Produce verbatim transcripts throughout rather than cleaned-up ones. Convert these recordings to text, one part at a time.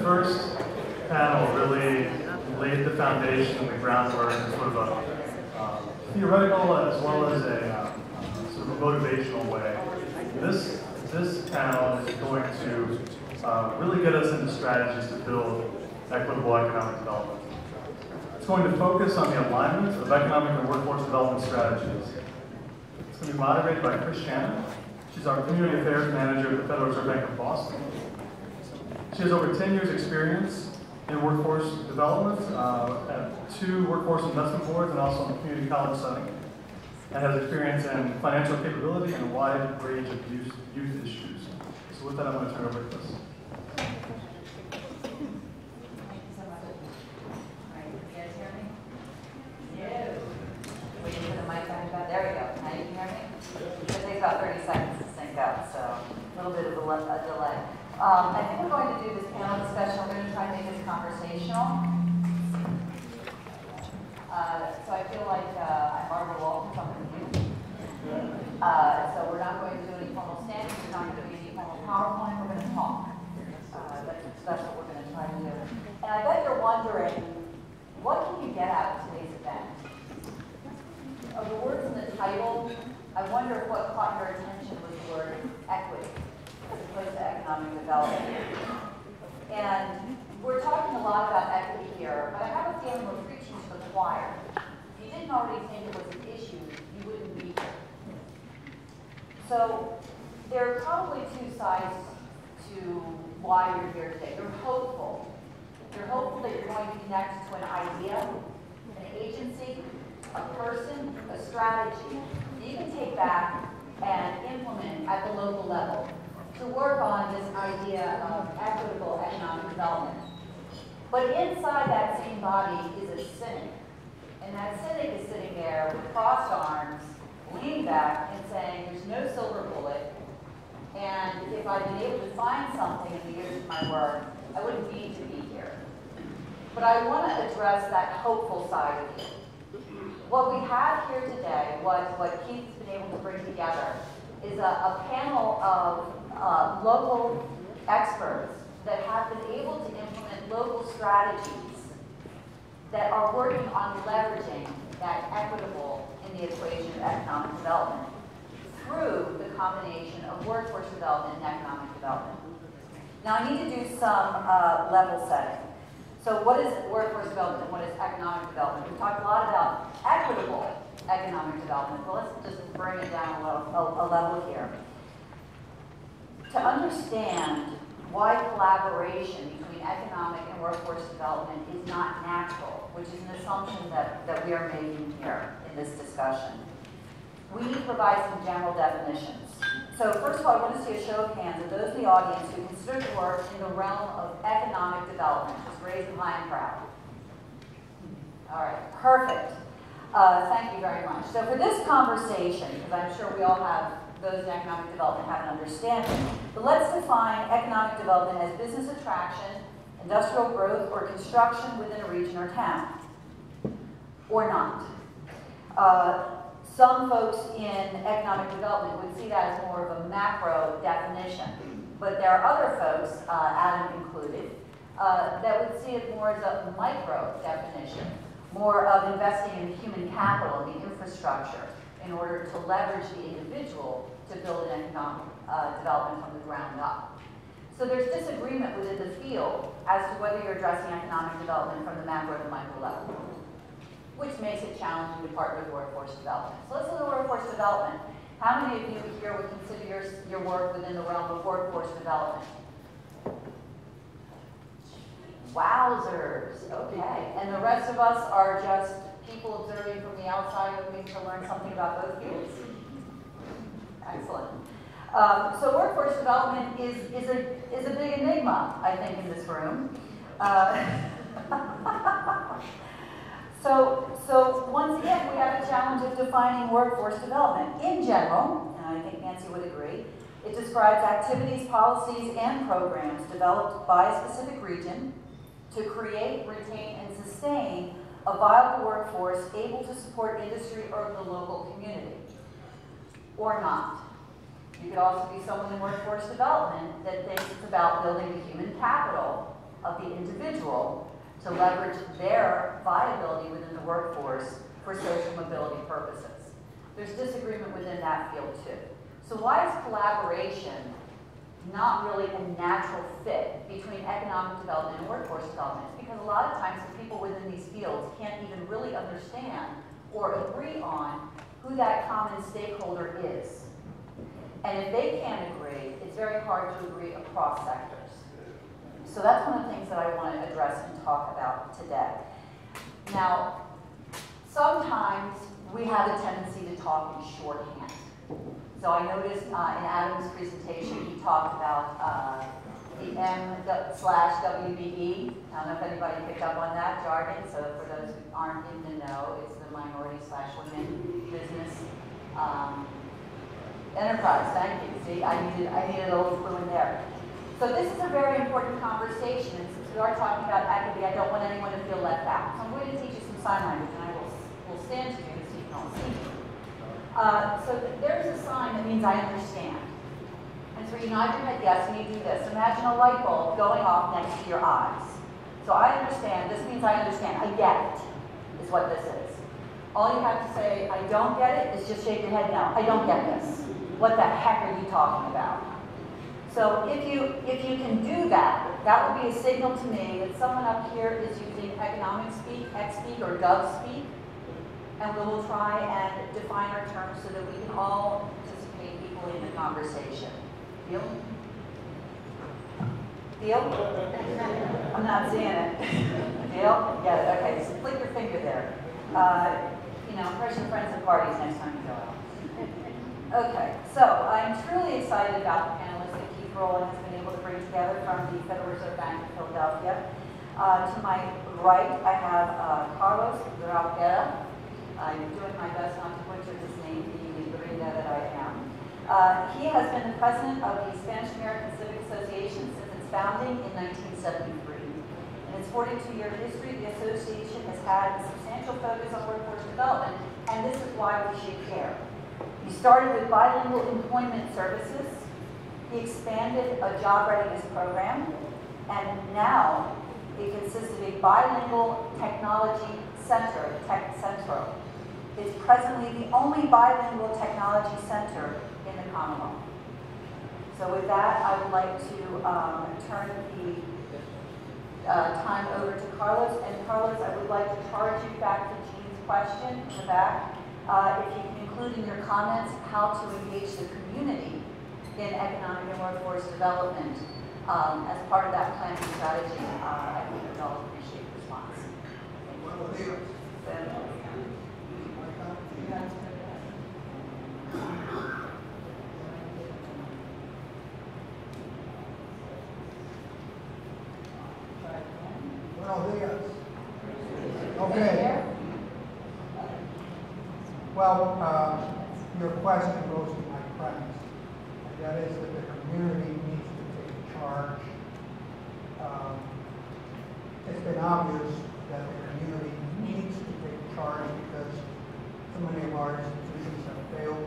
first panel really laid the foundation and the groundwork in sort of a uh, theoretical as well as a uh, sort of a motivational way. This, this panel is going to uh, really get us into strategies to build equitable economic development. It's going to focus on the alignment of economic and workforce development strategies. It's going to be moderated by Shannon. She's our Community Affairs Manager at the Federal Reserve Bank of Boston. She has over ten years experience in workforce development uh, at two workforce investment boards and also in the community college setting, and has experience in financial capability and a wide range of youth, youth issues. So with that, I'm going to turn it over to Chris. There we go. Now you can hear me? It takes about thirty seconds to sync up, so a little bit of a, a delay. Um, I think we're going to do this panel discussion. We're going to try to make this conversational. Uh, so I feel like uh, I'm Barbara Walton, something with you. Uh, so we're not going to do any formal standings. We're not going to do any formal PowerPoint. We're going to talk. Uh, that's, that's what we're going to try to do. And I bet you're wondering, what can you get out of today's event? Of the words in the title, I wonder if what caught your attention was the word equity, as opposed to economic development. And we're talking a lot about equity here, but I have a feeling we're preaching to the choir. If you didn't already think it was an issue, you wouldn't be here. So there are probably two sides to why you're here today. You're hopeful. You're hopeful that you're going to connect to an idea, an agency, a person, a strategy that you can take back and implement at the local level to work on this idea of equitable economic development. But inside that same body is a cynic. And that cynic is sitting there with crossed arms, leaning back and saying, there's no silver bullet. And if I'd been able to find something in the years of my work, I wouldn't need to be here. But I want to address that hopeful side of you. What we have here today, what, what Keith's been able to bring together, is a, a panel of uh, local experts that have been able to implement local strategies that are working on leveraging that equitable in the equation of economic development through the combination of workforce development and economic development. Now I need to do some uh, level setting. So what is workforce development and what is economic development? We've talked a lot about equitable economic development, but let's just bring it down a level, a, a level here. To understand why collaboration between economic and workforce development is not natural, which is an assumption that, that we are making here in this discussion, we need to provide some general definitions. So first of all, I want to see a show of hands of those in the audience who consider the work in the realm of economic development. Just raise them high and proud. All right, perfect. Uh, thank you very much. So for this conversation, because I'm sure we all have, those in economic development have an understanding, but let's define economic development as business attraction, industrial growth, or construction within a region or town, or not. Uh, Some folks in economic development would see that as more of a macro definition, but there are other folks, uh, Adam included, uh, that would see it more as a micro definition, more of investing in human capital, the infrastructure, in order to leverage the individual to build an economic uh, development from the ground up. So there's disagreement within the field as to whether you're addressing economic development from the macro to micro level, which makes it challenging to partner with workforce development. So let's look at workforce development. How many of you here would consider your, your work within the realm of workforce development? Wowzers, okay. And the rest of us are just people observing from the outside looking to learn something about both fields? Excellent. Um, so workforce development is, is, a, is a big enigma, I think, in this room. Uh, So, so once again, we have a challenge of defining workforce development. In general, and I think Nancy would agree, it describes activities, policies, and programs developed by a specific region to create, retain, and sustain a viable workforce able to support industry or the local community, or not. You could also be someone in workforce development that thinks it's about building the human capital of of the individual to leverage their viability within the workforce for social mobility purposes. There's disagreement within that field too. So why is collaboration not really a natural fit between economic development and workforce development? It's because a lot of times the people within these fields can't even really understand or agree on who that common stakeholder is. And if they can't agree, it's very hard to agree across sectors. So that's one of the things that I want to address and talk about today. Now, sometimes we have a tendency to talk in shorthand. So I noticed uh, in Adam's presentation, he talked about uh, the M slash W B E. I don't know if anybody picked up on that jargon. So for those who aren't in the know, it's the minority slash women business um, enterprise. Thank you. See, I needed, I needed a little clue in there. So this is a very important conversation, and since we are talking about equity, I don't want anyone to feel left out. So I'm going to teach you some sign language, and I will, will stand to you so you can all see me. Uh, so there's a sign that means I understand. And so you nod your head yes, and you do this. Imagine a light bulb going off next to your eyes. So I understand. This means I understand. I get it, is what this is. All you have to say, I don't get it, is just shake your head no. I don't get this. What the heck are you talking about? So if you, if you can do that, that would be a signal to me that someone up here is using economic speak, X speak, or Gov speak, and we will try and define our terms so that we can all participate equally in the conversation. Deal? Deal? I'm not seeing it. Deal? Get it? Okay, so flick your finger there. Uh, you know, impress your friends at parties next time you go out. Okay, so I'm truly excited about the panelists that Keith Rowland has been able to bring together from the Federal Reserve Bank of Philadelphia. Uh, to my right, I have uh, Carlos Graupera. I'm doing my best not to butcher his name, being the gringa that I am. Uh, he has been the president of the Spanish American Civic Association since its founding in nineteen seventy-three. In its forty-two year history, the association has had a substantial focus on workforce development, and this is why we should care. He started with bilingual employment services. He expanded a job readiness program, and now it consists of a bilingual technology center, Tech Centro. It's presently the only bilingual technology center in the Commonwealth. So with that, I would like to um, turn the uh, time over to Carlos. And Carlos, I would like to charge you back to Jean's question in the back. Uh, if you can include in your comments how to engage the community in economic and workforce development um, as part of that planning strategy, uh, I think we'd all appreciate the response. Thank you. Buenos días. Okay. Well, uh, your question goes to my premise, and that is that the community needs to take charge. Um, it's been obvious that the community needs to take charge because so many of our institutions have failed.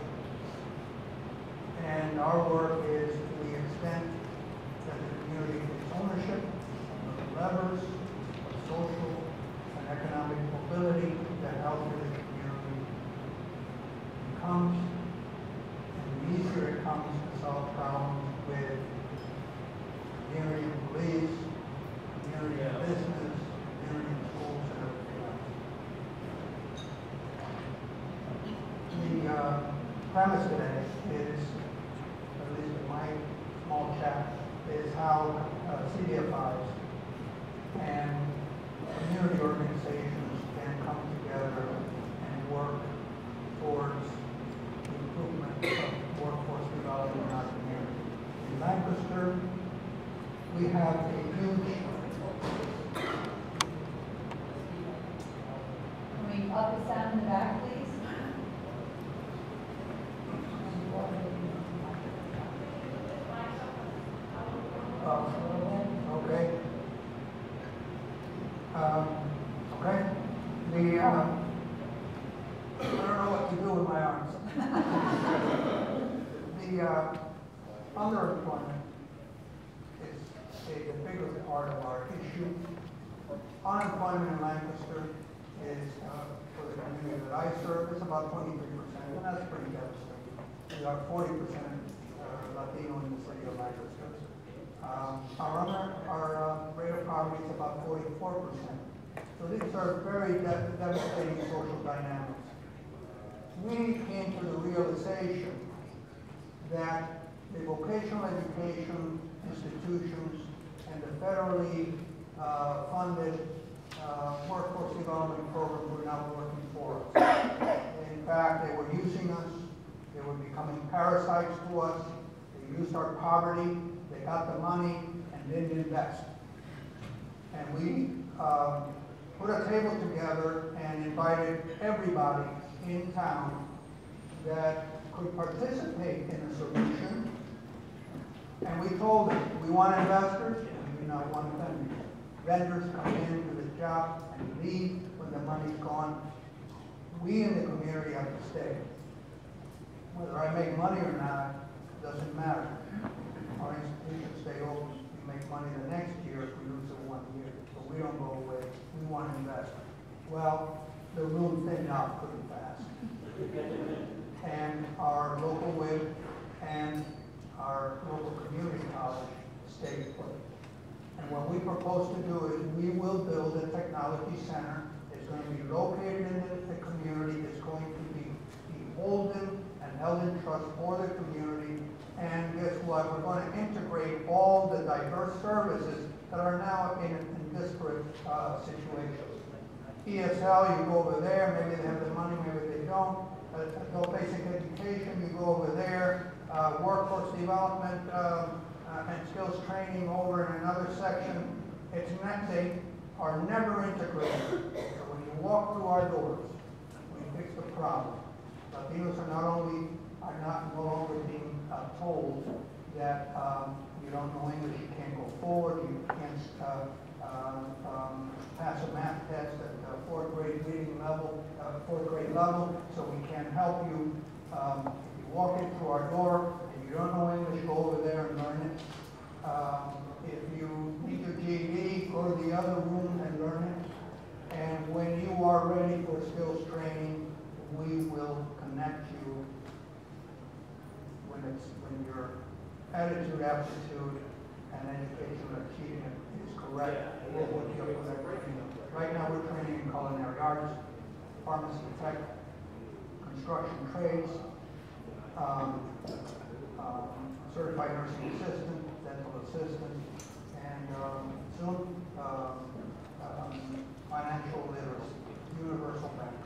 And our work is to the extent that the community takes ownership of the levers of social and economic mobility that help the community comes, and the easier it comes to solve problems with community and police, community and business, community and schools, and everything else. The uh, premise today is, at least in my small chat, is how uh, C D F Is and community organizations can come together and work towards the improvement of workforce development in our community. In Lancaster, we have a huge... Can we up the sound in the back, please? Uh, okay. Um, okay. The, uh, I don't know what to do with my arms. the uh, underemployment is is a bigger part of our issue. Unemployment in Lancaster is, uh, for the community that I serve, it's about twenty-three percent, and that's pretty devastating. We are forty percent uh, Latino in the city of Lancaster. Um, our other, our uh, rate of poverty is about forty-four percent. So these are very de devastating social dynamics. We came to the realization that the vocational education institutions and the federally uh, funded uh, workforce development programs were not working for us. In fact, they were using us, they were becoming parasites to us, they used our poverty, they got the money and didn't invest. And we uh, put a table together and invited everybody in town that could participate in a solution. And we told them, we want investors, and we not want vendors. Vendors come in, do the job, and leave when the money's gone. We in the community have to stay. Whether I make money or not, doesn't matter. Our institutions stay open. We make money the next year if we lose it one year. But we don't go away. We want to invest. Well, the room thinned out pretty fast. And our local W I B and our local community college stayed put. And what we propose to do is we will build a technology center. It's going to be located in the, the community. It's going to be beholden and held in trust for the community. And guess what? We're going to integrate all the diverse services that are now in, in disparate uh, situations. E S L, you go over there, maybe they have the money, maybe they don't. Uh, adult basic education, you go over there. Uh, workforce development um, uh, and skills training over in another section. It's not, they are never integrated. So when you walk through our doors, we fix the problem. Latinos are not only are not no longer being uh, told that um, you don't know English, you can't go forward, you can't uh, um, um, pass a math test at the fourth grade reading level, uh, fourth grade level, so we can't help you. Um, if you walk in through our door and you don't know English, go over there and learn it. Um, if you need your G E D, go to the other room and learn it. And when you are ready for skills training, we will connect you when it's when your attitude, aptitude, and educational achievement is correct. We'll hook you up with that training. Right now we're training in culinary arts, pharmacy tech, construction trades, um, um, certified nursing assistant, dental assistant, and um, soon um, um, financial literacy, universal bank.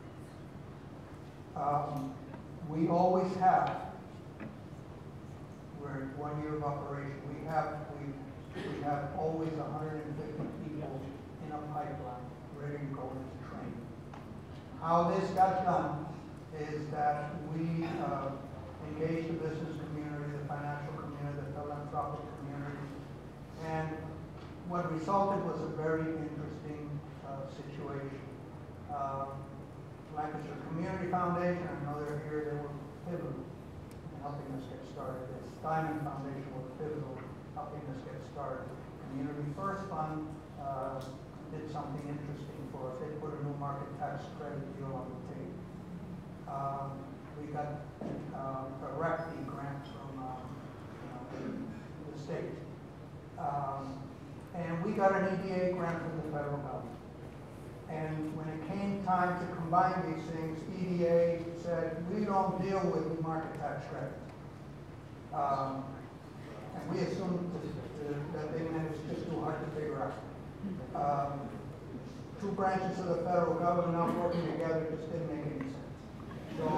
Um, we always have, we're in one year of operation, we have, we, we have always one hundred fifty people in a pipeline ready to go into training. How this got done is that we uh, engaged the business community, the financial community, the philanthropic community, and what resulted was a very interesting uh, situation. Uh, Lancaster Community Foundation, I know they're here, they were pivotal in helping us get started. The Diamond Foundation was pivotal in helping us get started. Community First Fund uh, did something interesting for us. They put a new market tax credit deal on the table. Um, we got um, a R E C D grant from um, you know, the, the state. Um, and we got an E D A grant from the federal government. And when it came time to combine these things, E D A said, we don't deal with the market tax credit. Um, and we assumed that, that they meant it's just too hard to figure out. Um, two branches of the federal government not working together just didn't make any sense. So,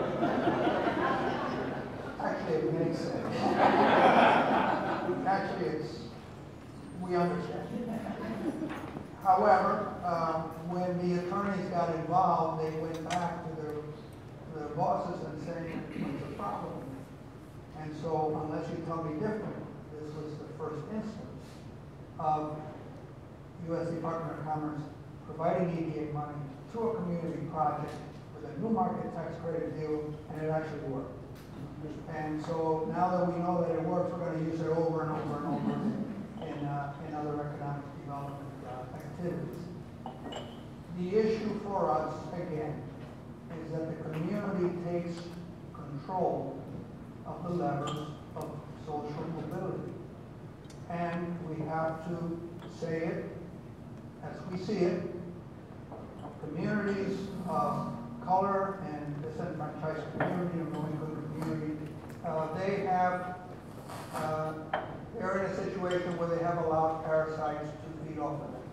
actually it makes sense. Actually it's, we understand. However, um, when the attorneys got involved, they went back to their, their bosses and saying, what's the problem? And so, unless you tell me different, this was the first instance of U S Department of Commerce providing E D A money to a community project with a new market tax credit deal, and it actually worked. And so, now that we know that it works, we're going to use it over and over and over in in, uh, in other economic development uh, activities. The issue for us, again, is that the community takes control of the levers of social mobility. And we have to say it as we see it. Communities of color and disenfranchised community and low-income community, uh, they have, uh, they're in a situation where they have allowed parasites to feed off of them.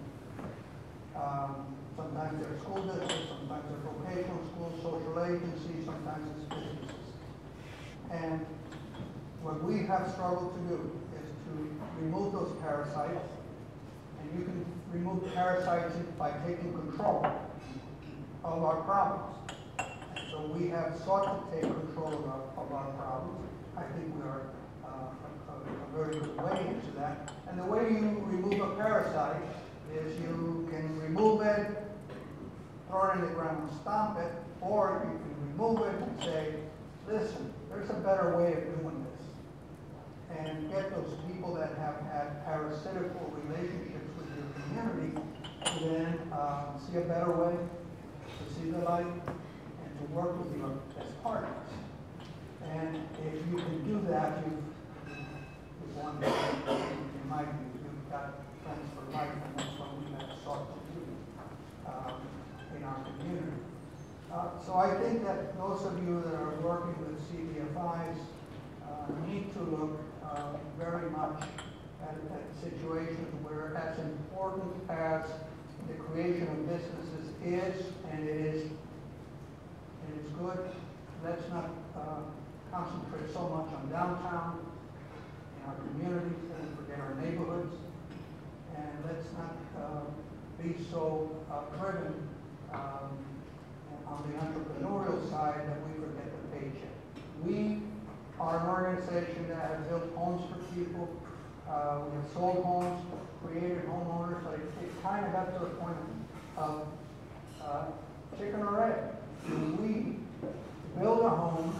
Um, sometimes they're school districts, sometimes they're vocational schools, social agencies, sometimes it's businesses. And what we have struggled to do is to remove those parasites, and you can remove parasites by taking control of our problems. So we have sought to take control of our, of our problems. I think we are uh, a, a very good way into that. And the way you remove a parasite is you can remove it, throw it in the ground and stomp it, or you can remove it and say, listen, there's a better way of doing this. And get those people that have had parasitical relationships with your community to then uh, see a better way, to see the light, and to work with you as partners. And if you can do that, you've, you've won, in my view, you've got friends for life, and that's what we have sought to do um, in our community. Uh, so I think that those of you that are working with C D F Is uh, need to look uh, very much at, at situations where, as important as the creation of businesses is, and it is, and it's good, let's not uh, concentrate so much on downtown, in our communities, and forget our neighborhoods, and let's not uh, be so uh, driven um, on the entrepreneurial side that we forget the paycheck. We are an organization that has built homes for people. Uh, we have sold homes, created homeowners. So it, it kind of got to the point of uh, chicken or egg. We build a home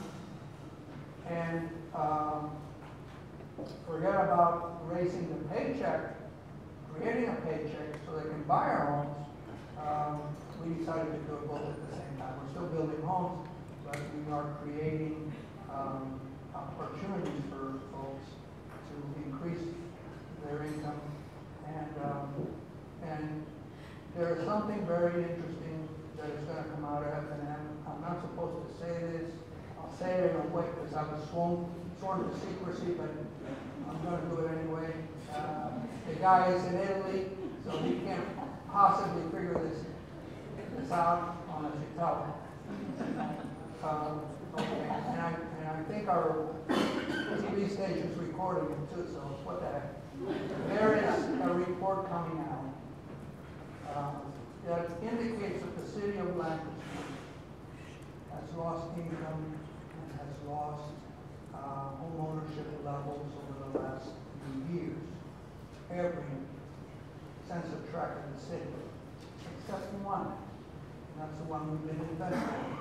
and um, forget about raising the paycheck, creating a paycheck so they can buy our homes. Um, we decided to do it both at the same time. We're still building homes, but we are creating um, opportunities for folks to increase their income. And, um, and there is something very interesting that is going to come out of it, and I'm, I'm not supposed to say this. I'll say it in a way because I was sworn, sworn to secrecy, but I'm going to do it anyway. Uh, the guy is in Italy, so he can't possibly figure this, this out unless you tell him. Um, okay. And, I, and I think our T V station's recording it too, so what the heck. There is a report coming out uh, that indicates that the city of Lancaster has lost income and has lost uh, home ownership levels over the last few years. Every sense of track of the city, except one, and that's the one we've been investigating.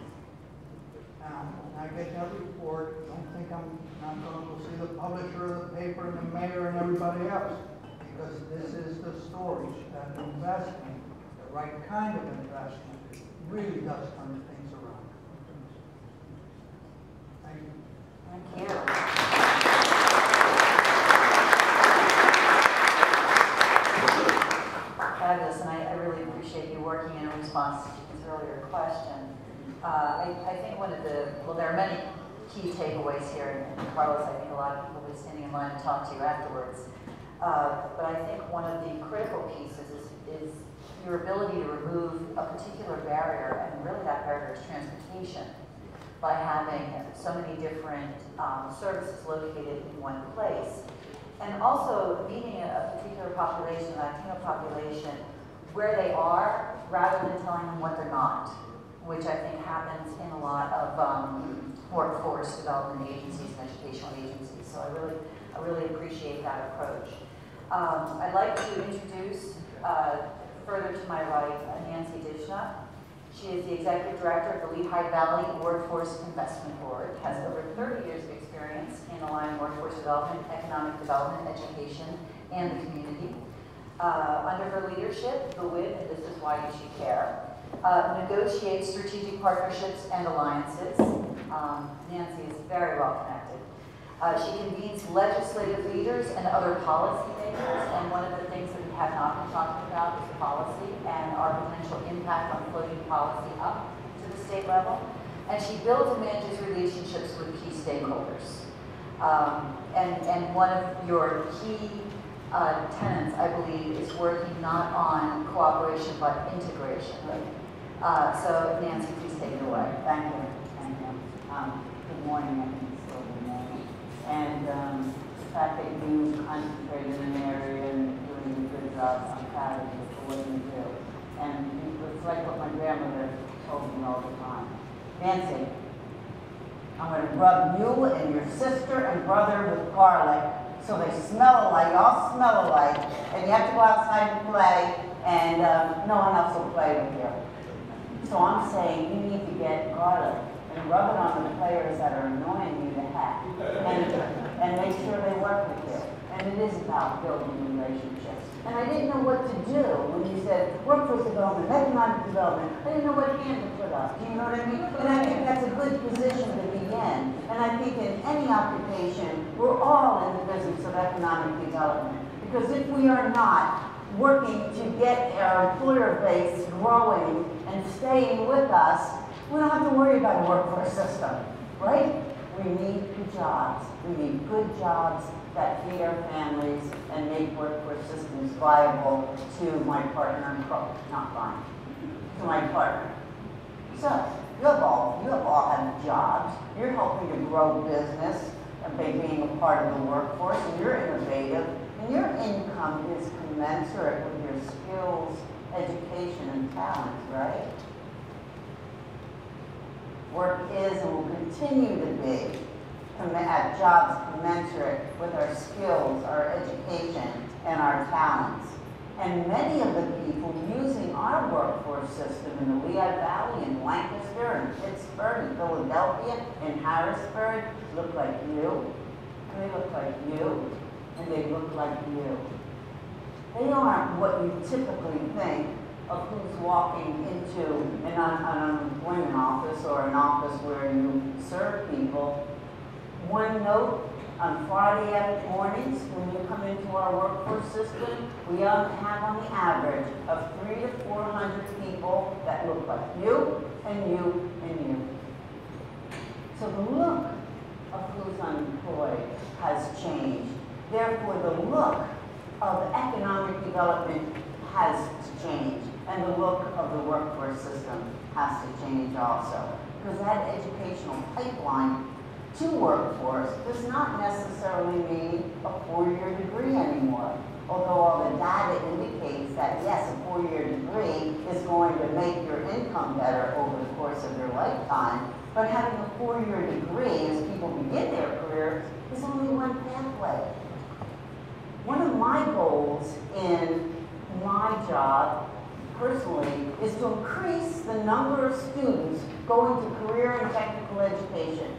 Now, when I get that report, don't think I'm not going to go see the publisher of the paper and the mayor and everybody else, because this is the story that investment, the right kind of investment, really does turn things around. Thank you. Thank you. Fabulous, and I, I really appreciate you working in response to his earlier question. Uh, I, I think one of the, well, there are many key takeaways here, and Carlos, I think a lot of people will be standing in line to talk to you afterwards. Uh, but I think one of the critical pieces is, is your ability to remove a particular barrier, and really that barrier is transportation, by having so many different um, services located in one place. And also meeting a particular population, Latino population, where they are, rather than telling them what they're not, which I think happens in a lot of um, workforce development agencies and educational agencies. So I really, I really appreciate that approach. Um, I'd like to introduce, uh, further to my right, Nancy Dischinat. She is the Executive Director of the Lehigh Valley Workforce Investment Board, has over thirty years of experience in aligning workforce development, economic development, education, and the community. Uh, under her leadership, the W I D, and this is why you should care, uh, negotiates strategic partnerships and alliances. Um, Nancy is very well connected. Uh, she convenes legislative leaders and other policymakers, and one of the things that we have not been talking about is policy and our potential impact on floating policy up to the state level. And she builds and manages relationships with key stakeholders. Um, and, and one of your key uh, tenets, I believe, is working not on cooperation but integration. Uh, so Nancy, please take it away. Thank you. Thank you. Um, good morning, I think it's still good morning. And um, the fact that you concentrate in an area and doing a good job, I'm proud of you for what you do. And it's like what my grandmother told me all the time. Nancy, I'm going to rub you and your sister and brother with garlic so they smell alike, all smell alike, and you have to go outside and play, and um, no one else will play with you. So I'm saying you need to get garlic and rub it on the players that are annoying you to heck, and, and make sure they work with you. And it is about building relationships. And I didn't know what to do when you said workforce development, economic development. I didn't know what hand to put up. Do you know what I mean? And I think that's a good position to begin. And I think in any occupation, we're all in the business of economic development. Because if we are not working to get our employer base growing and staying with us, we don't have to worry about a workforce system, right? We need good jobs. We need good jobs that feed our families and make workforce systems viable to my partner and co, not mine, to my partner. So, you have all, you have all have jobs. You're helping to grow business by being a part of the workforce, and you're innovative, and your income is commensurate with your skills, education, and talents, right? Work is and will continue to be at jobs commensurate with our skills, our education, and our talents. And many of the people using our workforce system in the Lehigh Valley, in Lancaster, in Pittsburgh, in Philadelphia, in Harrisburg, look like you. And they look like you. And they look like you. They aren't what you typically think of who's walking into an, un an unemployment office or an office where you serve people. One note, on Friday mornings, when you come into our workforce system, we have on the average of three to four hundred people that look like you and you and you. So the look of who's unemployed has changed. Therefore, the look of economic development has to change, and the look of the workforce system has to change also. Because that educational pipeline to workforce does not necessarily mean a four-year degree anymore. Although all the data indicates that, yes, a four-year degree is going to make your income better over the course of your lifetime, but having a four-year degree as people begin their career is only one pathway. One of my goals in my job, personally, is to increase the number of students going to career and technical education.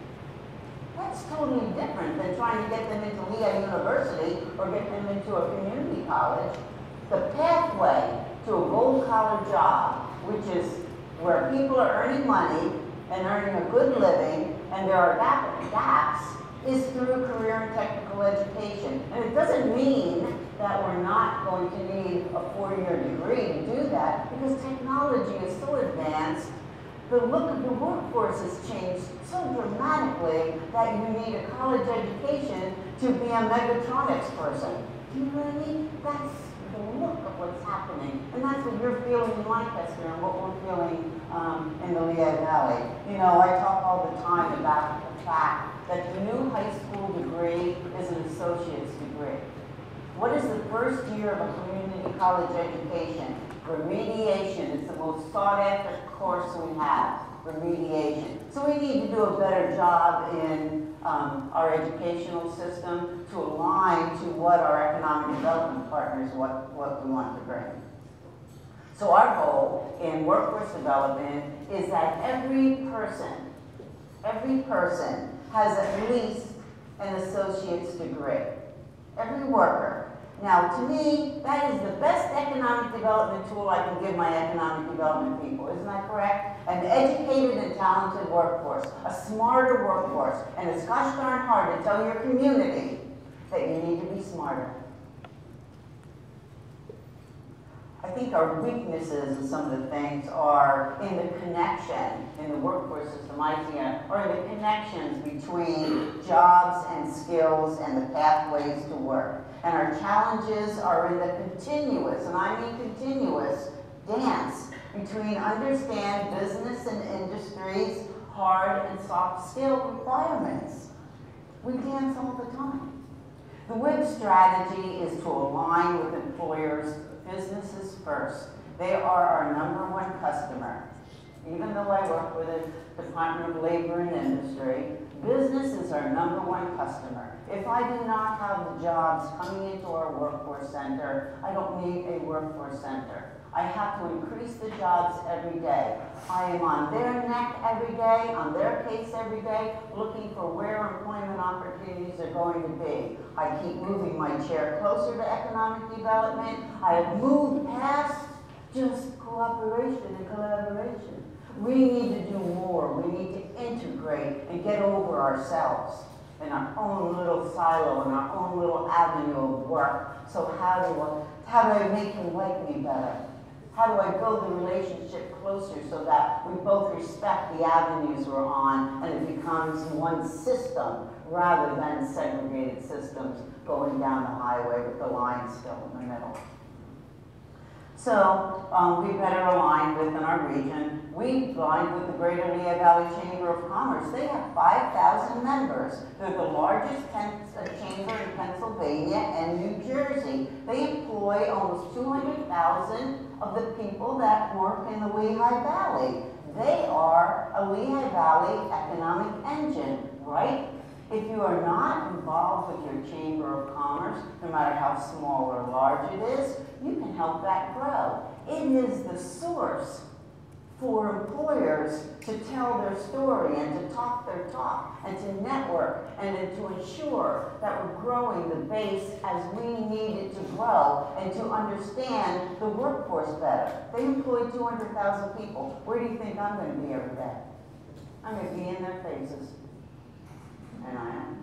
That's totally different than trying to get them into Lehigh University or get them into a community college. The pathway to a gold-collar job, which is where people are earning money and earning a good living, and there are gaps, is through career and technical education. And it doesn't mean that we're not going to need a four-year degree to do that, because technology is so advanced. The look of the workforce has changed so dramatically that you need a college education to be a mechatronics person. Do you know what I mean? That's the look of what's happening. And that's what you're feeling in Lancaster and what we're feeling um, in the Lehigh Valley. You know, I talk all the time about the fact that the new high school degree is an associate's degree. What is the first year of a community college education? Remediation is the most sought-after course we have, remediation. So we need to do a better job in um, our educational system to align to what our economic development partners, what, what we want to bring. So our goal in workforce development is that every person, every person has at least an associate's degree. Every worker Now, to me, that is the best economic development tool I can give my economic development people. Isn't that correct? An educated and talented workforce, a smarter workforce, and it's gosh darn hard to tell your community that you need to be smarter. I think our weaknesses in some of the things are in the connection in the workforce system, I see it, or in the connections between jobs and skills and the pathways to work. And our challenges are in the continuous, and I mean continuous, dance between understand business and industry's hard and soft skill requirements. We dance all the time. The W I B strategy is to align with employers' businesses first. They are our number one customer. Even though I work with the Department of Labor and Industry, business is our number one customer. If I do not have the jobs coming into our workforce center, I don't need a workforce center. I have to increase the jobs every day. I am on their neck every day, on their case every day, looking for where employment opportunities are going to be. I keep moving my chair closer to economic development. I have moved past just cooperation and collaboration. We need to do more. We need to integrate and get over ourselves in our own little silo, in our own little avenue of work. So how do I, how do I make him like me better? How do I build the relationship closer so that we both respect the avenues we're on and it becomes one system rather than segregated systems going down the highway with the line still in the middle? So um, we better align within our region. We aligned with the Greater Lehigh Valley Chamber of Commerce. They have five thousand members. They're the largest pen uh, chamber in Pennsylvania and New Jersey. They employ almost two hundred thousand of the people that work in the Lehigh Valley. They are a Lehigh Valley economic engine, right? If you are not involved with your Chamber of Commerce, no matter how small or large it is, you can help that grow. It is the source for employers to tell their story and to talk their talk and to network and to ensure that we're growing the base as we need it to grow and to understand the workforce better. They employ two hundred thousand people. Where do you think I'm going to be every day? I'm going to be in their faces. And I am.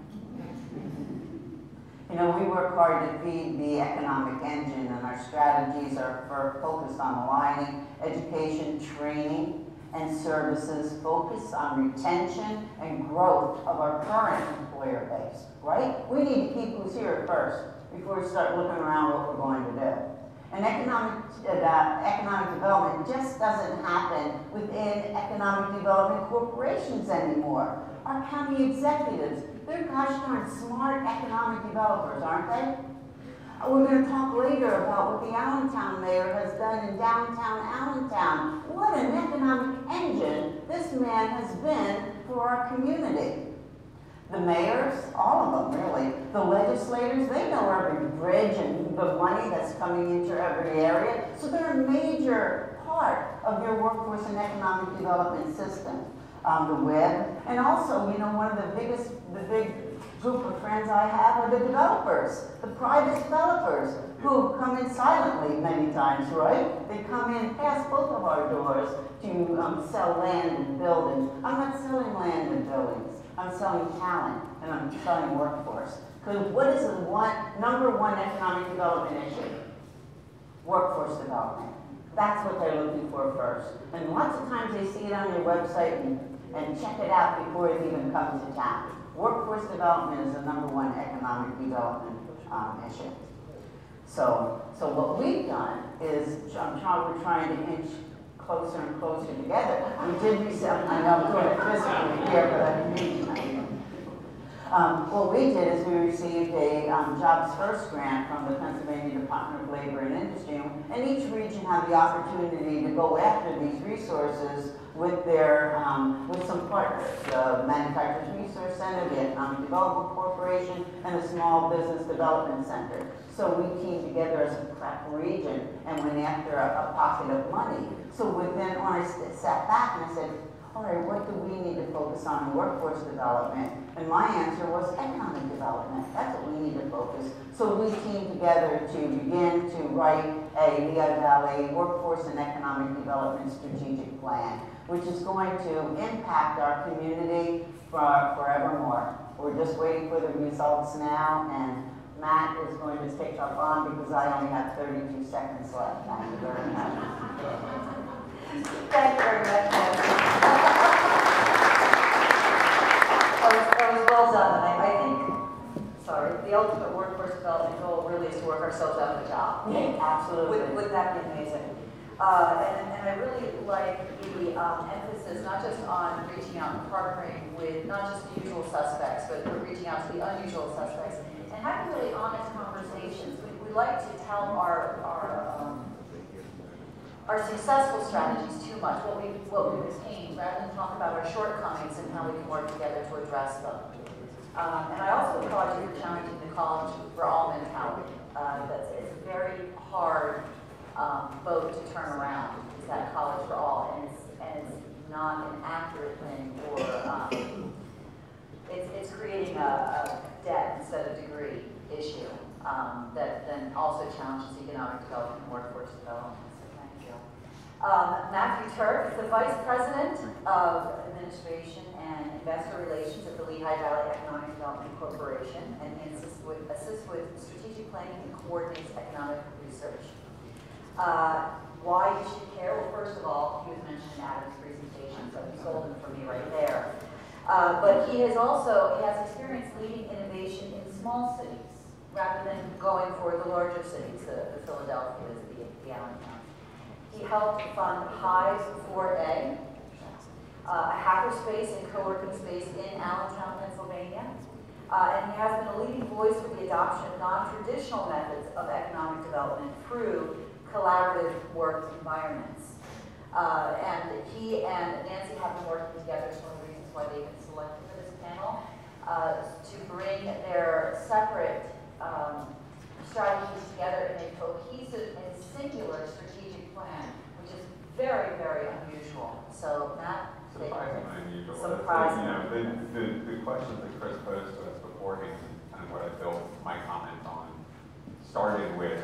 You know, we work hard to feed the economic engine, and our strategies are for focused on aligning education, training, and services, focus on retention and growth of our current employer base, right? We need to keep who's here first before we start looking around what we're going to do. And economic, uh, economic development just doesn't happen within economic development corporations anymore. Our county executives, they're gosh darn smart economic developers, aren't they? We're going to talk later about what the Allentown mayor has done in downtown Allentown. What an economic engine this man has been for our community. The mayors, all of them really, the legislators, they know every bridge and the money that's coming into every area. So they're a major part of your workforce and economic development system. Um, the W I B, and also, you know, one of the biggest, the big group of friends I have are the developers, the private developers, who come in silently many times, right? They come in past both of our doors to um, sell land and buildings. I'm not selling land and buildings. I'm selling talent, and I'm selling workforce. Because what is the one, number one economic development issue? Workforce development. That's what they're looking for first. And lots of times they see it on your website and, and check it out before it even comes to town. Workforce development is the number one economic development um, issue. So, so what we've done is, I'm trying, we're trying to inch closer and closer together. We did receive, I know I'm doing it physically here, but I mean, Um, what we did is we received a um, Jobs First grant from the Pennsylvania Department of Labor and Industry, and each region had the opportunity to go after these resources with their um, with some partners, the Manufacturers Resource Center, the Economic Development Corporation, and the Small Business Development Center. So we teamed together as a prep region and went after a, a pocket of money. So within, when I sat back and I said, all right, what do we need to focus on in workforce development? And my answer was economic development. That's what we need to focus. So we teamed together to begin to write a Lehigh Valley Workforce and Economic Development Strategic Plan, which is going to impact our community for forevermore. We're just waiting for the results now, and Matt is going to pick up on because I only have thirty-two seconds left. Thank you very much. Thank you very much, Nancy. That was, that was well done, and I, I think, sorry, the ultimate workforce development goal really is to work ourselves out of a job. Yeah, absolutely. Would, would that be amazing? Uh, and, and I really like the um, emphasis not just on reaching out and partnering with not just the usual suspects, but reaching out to the unusual suspects and having really honest conversations. We, we like to tell our our, um, our successful strategies too much, what we what we've attained, rather than talk about our shortcomings and how we can work together to address them. Um, and I also applaud you for challenging the college for all mentality. Uh, that's it's a very hard Um, vote to turn around, is that college for all, and it's, and it's not an accurate thing, or um, it's, it's creating a, a debt instead of degree issue um, that then also challenges economic development and workforce development, so thank you. Um, Matthew Tuerk is the Vice President of Administration and Investor Relations at the Lehigh Valley Economic Development Corporation, and he assists with, assists with strategic planning and coordinates economic research. Uh, why you should care? Well, first of all, he was mentioned in Adam's presentation, so he sold it for me right there. Uh, but he has also he has experience leading innovation in small cities rather than going for the larger cities, the, the Philadelphias, the, the Allentowns. He helped fund Hive four A, uh, a hackerspace and co-working space in Allentown, Pennsylvania. Uh, and he has been a leading voice for the adoption of non-traditional methods of economic development through collaborative work environments. Uh, and he and Nancy have been working together. It's one of the reasons why they've been selected for this panel, uh, to bring their separate um, strategies together in a cohesive and singular strategic plan, which is very, very unusual. So, Matt? Surprisingly unusual. Surprising. You know, the, the, the questions that Chris posed to us beforehand, and what I built my comments on, started with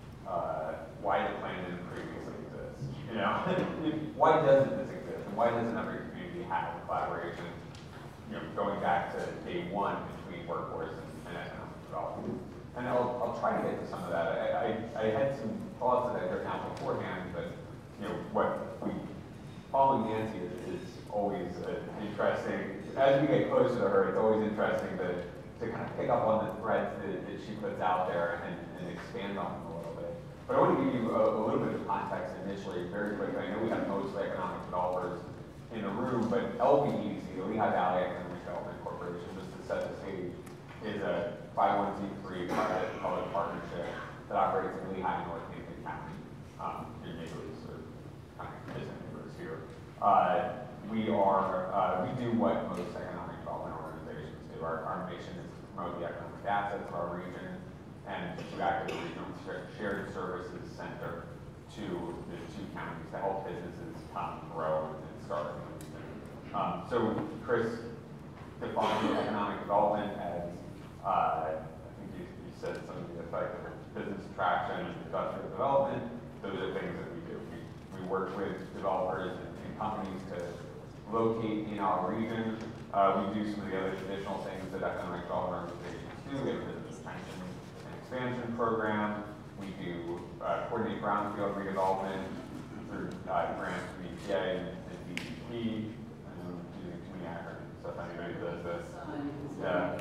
uh, why the plan didn't previously exist. You know, why doesn't this exist, and why doesn't every community have collaboration? You know, going back to day one between workforce and, and economic development. And I'll, I'll try to get to some of that. I, I, I had some thoughts that I'd written out beforehand, but you know, what we following Nancy is, is always uh, interesting. As we get closer to her, it's always interesting to, to kind of pick up on the threads that, that she puts out there and, and expand on them a little bit. But I want to give you a, a little bit of context initially, very quickly. I know we have mostly economic developers in the room, but L V E C, the Lehigh Valley Economic Development Corporation, just to set the stage, is a five oh one c three private public partnership that operates in Lehigh and Northampton County. Um, your neighbors are kind of distant neighbors here. Uh, we are, uh, we do what most economic development organizations do. Our, our mission is to promote the economic assets of our region and to act as a regional shared services center to the two counties to help businesses come, grow, and start in the region. Um, so Chris defined economic development as, uh, I think you, you said something to the effect of business attraction and industrial development. Those are things that we do. We, we work with developers and, and companies to locate in our region. Uh, we do some of the other traditional things that economic development organizations do. We have a business retention and expansion program. We do uh, coordinate brownfield redevelopment through uh, grants from E P A and, and D E P. I'm using too many acronyms, so if anybody does this. Yeah.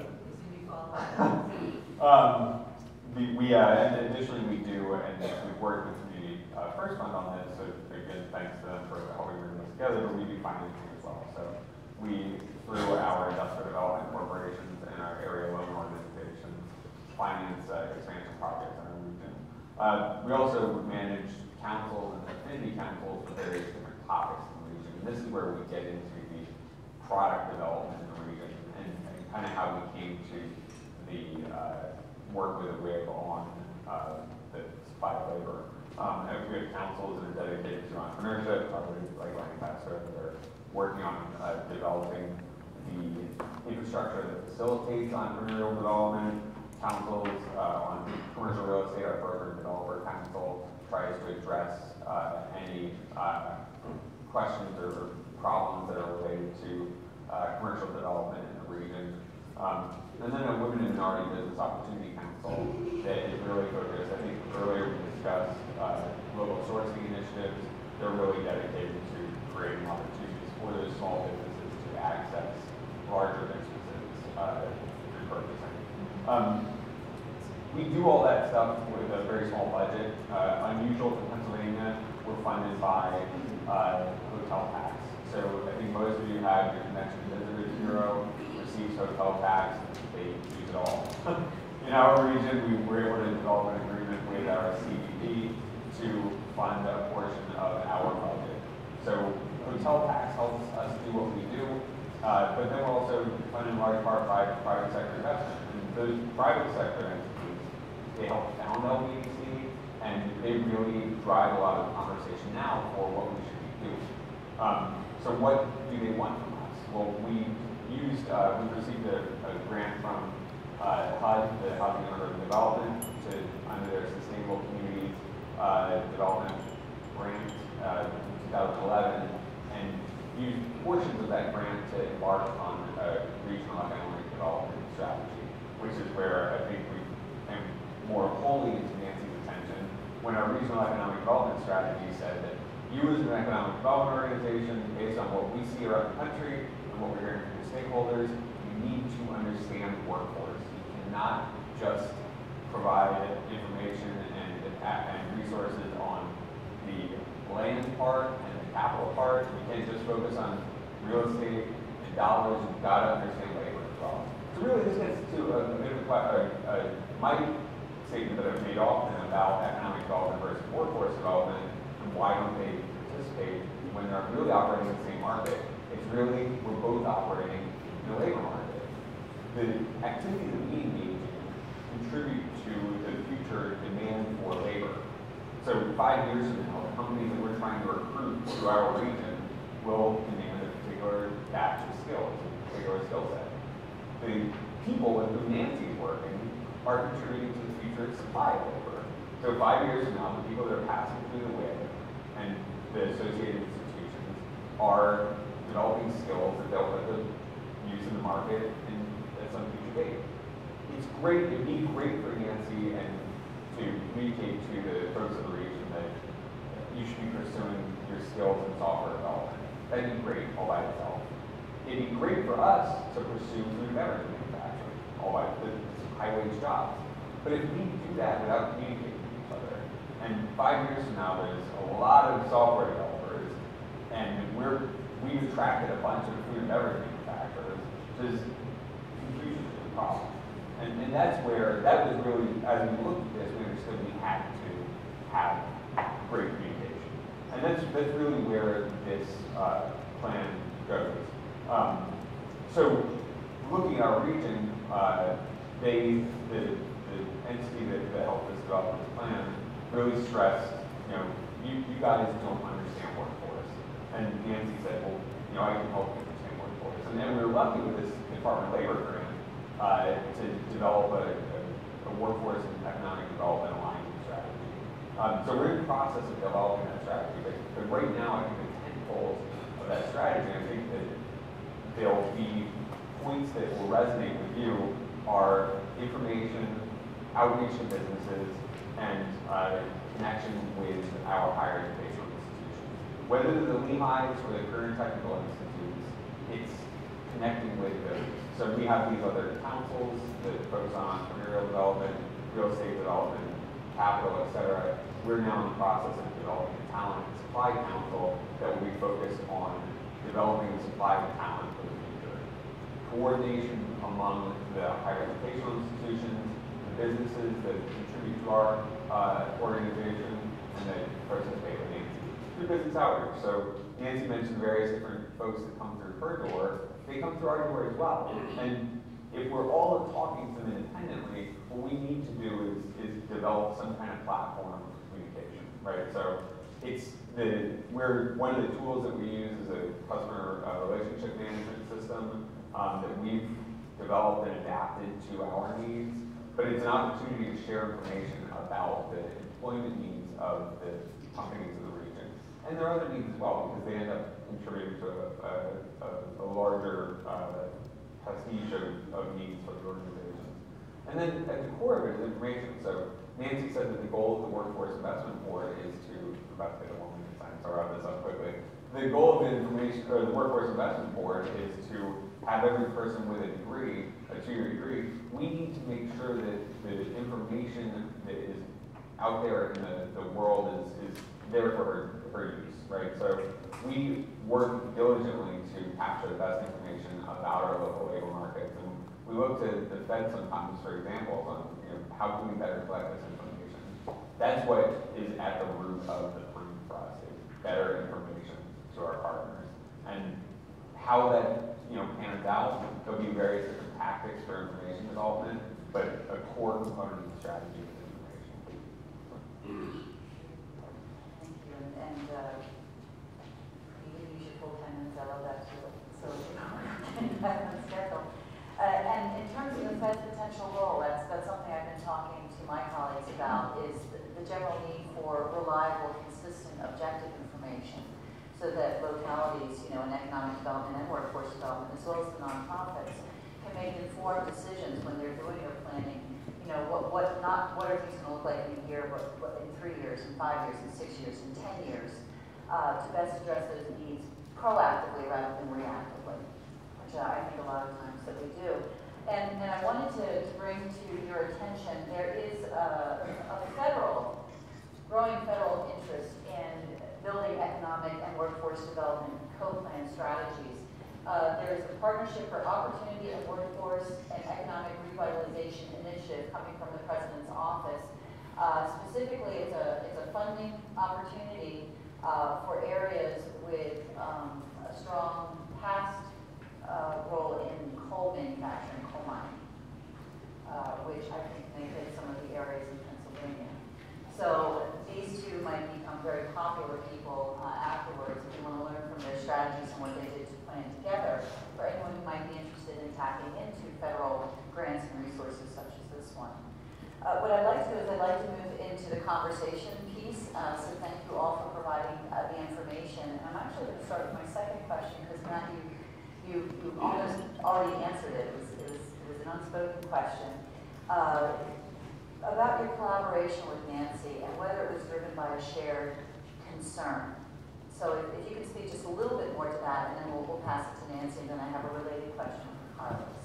um, we, we uh, and additionally we do, and we've worked with the uh, First Fund on this, so again, thanks to them for helping bring this together, but we do financing as well. So we, through our industrial development corporations and our area loan organizations, finance uh, expansion projects in our region. Uh, we also manage councils and affinity councils for various different topics in the region. And this is where we get into the product development in the region and, and kind of how we came to the uh, work with a W I B on uh, the supply of labor. Um, and we have councils that are dedicated to entrepreneurship, probably like Lancaster, that are working on uh, developing the infrastructure that facilitates entrepreneurial development. Councils uh, on commercial real estate, our broker developer council tries to address uh, any uh, questions or problems that are related to uh, commercial development in the region. Um, and then a Women and Minority Business Opportunity Council that is really focused. I think earlier we discussed uh, local sourcing initiatives. They're really dedicated to creating opportunities for those small businesses to access larger businesses uh, through purchasing. Um, we do all that stuff with a very small budget. Uh, unusual for Pennsylvania, we're funded by uh, hotel tax. So I think most of you have your convention visitors bureau, receives hotel tax, they use it all. In our region, we were able to develop an agreement with our C D P to fund a portion of our budget. So hotel tax helps us do what we do, uh, but then we're also funding in large part by private sector investment. And those private sector entities, they help found L B D C, and they really drive a lot of the conversation now for what we should be doing. Um, so what do they want from us? Well, we used, uh, we received a, a grant from uh, H U D, the Housing and Urban Development, to under their Sustainable Communities uh, Development Grant uh, in two thousand eleven, and used portions of that grant to embark on a regional economic development strategy, which is where I think we came more wholly into Nancy's attention when our regional economic development strategy said that you as an economic development organization, based on what we see around the country and what we're hearing from your stakeholders, you need to understand the workforce. You cannot just provide information and, and resources on the land part and the capital part. You can't just focus on real estate and dollars. You've got to understand labor as well. So really this gets to a, a bit of a, a, a my statement that I've made often about economic development versus workforce development, and why don't they participate when they're really operating in the same market. It's really, we're both operating in a labor market. The activities that we engage in contribute to the future demand for labor. So five years from now, the companies that we're trying to recruit to our region will demand a particular batch of skills, a particular skill set. The people with whom Nancy's working are contributing to the future supply of labor. So five years from now, the people that are passing through the W I C and the associated institutions are developing skills that they'll have to use in the market in, at some future date. It's great, it'd be great for Nancy and to communicate to the folks of the region that you should be pursuing your skills in software development. That'd be great all by itself. It'd be great for us to pursue food and beverage manufacturing, all by the high wage jobs. But if we do that without communicating with each other, and five years from now there's a lot of software developers, and we're we've attracted a bunch of food and beverage manufacturers, there's confusion is a problem. And, and that's where, that was really, as we looked at this, we understood we had to have great communication. And that's, that's really where this uh, plan goes. Um, so, looking at our region, uh, they, the, the entity that, that helped us develop this plan really stressed, you know, you, you guys don't understand workforce. And Nancy said, well, you know, I can help you understand workforce. And then we were lucky with this Department of Labor grant uh, to develop a, a, a workforce and economic development alignment strategy. Um, so we're in the process of developing that strategy. But, but right now, I think the tentpoles of that strategy, I think that there'll be points that will resonate with you are information, outreach to businesses, and uh, connection with our higher educational institutions. Whether they're the Lehighs or the career and technical institutes, it's connecting with those. So we have these other councils that focus on entrepreneurial development, real estate development, capital, et cetera. We're now in the process of developing a talent and supply council that will be focused on developing the supply of talent for the future. Coordination among the higher educational institutions, the businesses that contribute to our uh, organization, and that participate with Nancy through business outreach. So Nancy mentioned various different folks that come through her door. They come through our door as well. And if we're all talking to them independently, what we need to do is, is develop some kind of platform for communication, right? So it's the, we're, one of the tools that we use is a customer uh, relationship management system um, that we've developed and adapted to our needs, but it's an opportunity to share information about the employment needs of the companies of the region. And there are other needs as well, because they end up contributing to a, a, a larger uh, prestige of, of needs for the organization. And then at the core of it is information. So Nancy said that the goal of the Workforce Investment Board is to, I'm about to get a one minute time, so I'll wrap this up quickly. The goal of the information, or the Workforce Investment Board is to have every person with a degree, a two-year degree. We need to make sure that the information that is out there in the, the world is, is there for her, her use, right? So we work diligently to capture the best information about our local labor markets. And we look to the Fed sometimes for examples on, you know, how can we better collect this information. That's what is at the root of the plan for us, is better information to our partners. And how that, you know, pans out, there'll be various different tactics for information development, but a core component of the strategy is information. Thank you, and, and uh, you can use your full ten minutes, I love that too, so getting back on schedule. Uh, and in terms of the Fed's potential role, that's, that's something I've been talking to my colleagues about, is the, the general need for reliable, consistent, objective information, so that localities, you know, in economic development and workforce development, as well as the nonprofits, can make informed decisions when they're doing their planning. You know, what, what not what are things going to look like in a year, but, but in three years, in five years, in six years, in ten years, uh, to best address those needs proactively rather than reactively, which uh, I think a lot of times that we do. And, and I wanted to, to bring to your attention, there is a, a federal, growing federal interest in building economic and workforce development co-plan strategies. Uh, there is a Partnership for Opportunity and Workforce and Economic Revitalization Initiative coming from the President's office. Uh, specifically, it's a, it's a funding opportunity uh, for areas with um, a strong past uh, role in coal manufacturing, coal mining, uh, which I think may hit some of the areas in Pennsylvania. So these two might become very popular people uh, afterwards if you want to learn from their strategies and what they did to plan together for anyone who might be interested in tapping into federal grants and resources such as this one. Uh, what I'd like to do is I'd like to move into the conversation piece. Uh, so thank you all for providing uh, the information. And I'm actually going to start with my second question because Matt, you, you, you almost already answered it. It was, it was, it was an unspoken question. Uh, about your collaboration with Nancy and whether it was driven by a shared concern. So if, if you could speak just a little bit more to that, and then we'll, we'll pass it to Nancy, and then I have a related question for Carlos.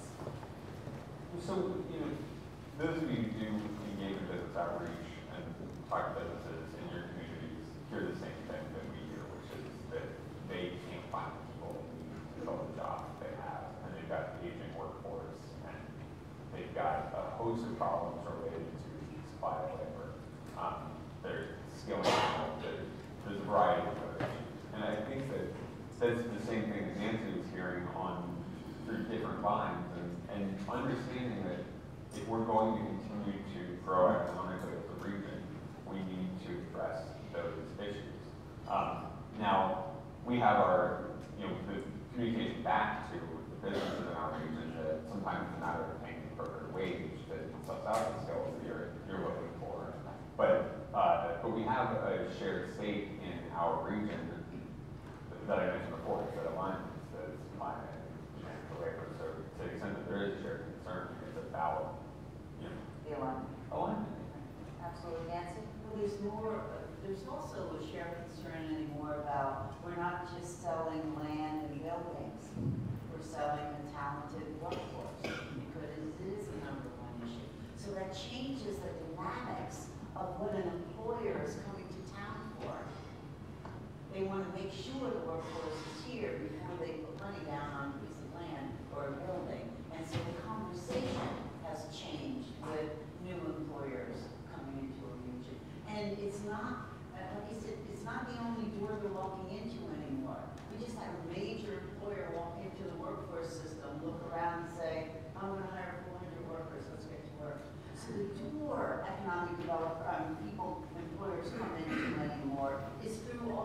So, you know, those of you who do engage in business outreach and talk to businesses in your communities hear the same thing that we hear, which is that they can't find people to fill the jobs that they have, and they've got an aging workforce, and they've got a host of problems related to supply of labor. Um, there's skilling, there's, there's a variety of other issues. And I think that that's the same thing that Nancy was hearing on through different lines, and, and understanding that if we're going to continue to grow economically as a region, we need to address those issues. Um, now, we have our, you know, the communication back to the businesses in our region that sometimes it's a matter of paying the appropriate wage that sucks out the skills that you're, you're looking for. But, uh, but we have a shared stake in our region that I mentioned before, that alignment, that is climate and for labor. So to the extent that there is a shared concern, it's about, you know, The alignment. alignment. Absolutely, Nancy? Well, there's more, uh, there's also a shared concern anymore about, we're not just selling land and buildings, we're selling a talented workforce, because it is the number one issue. So that changes the dynamics of what an employer is coming to town for. They want to make sure the workforce is here before they put money down on a piece of land or a building. And so the conversation has changed with new employers coming into a region. And it's not, uh, like you said, it's not the only door they're walking into anymore. We just had a major employer walk into the workforce system, look around and say, I'm going to hire four hundred workers, let's get to work. So the door economic developer, um, people, employers come into anymore is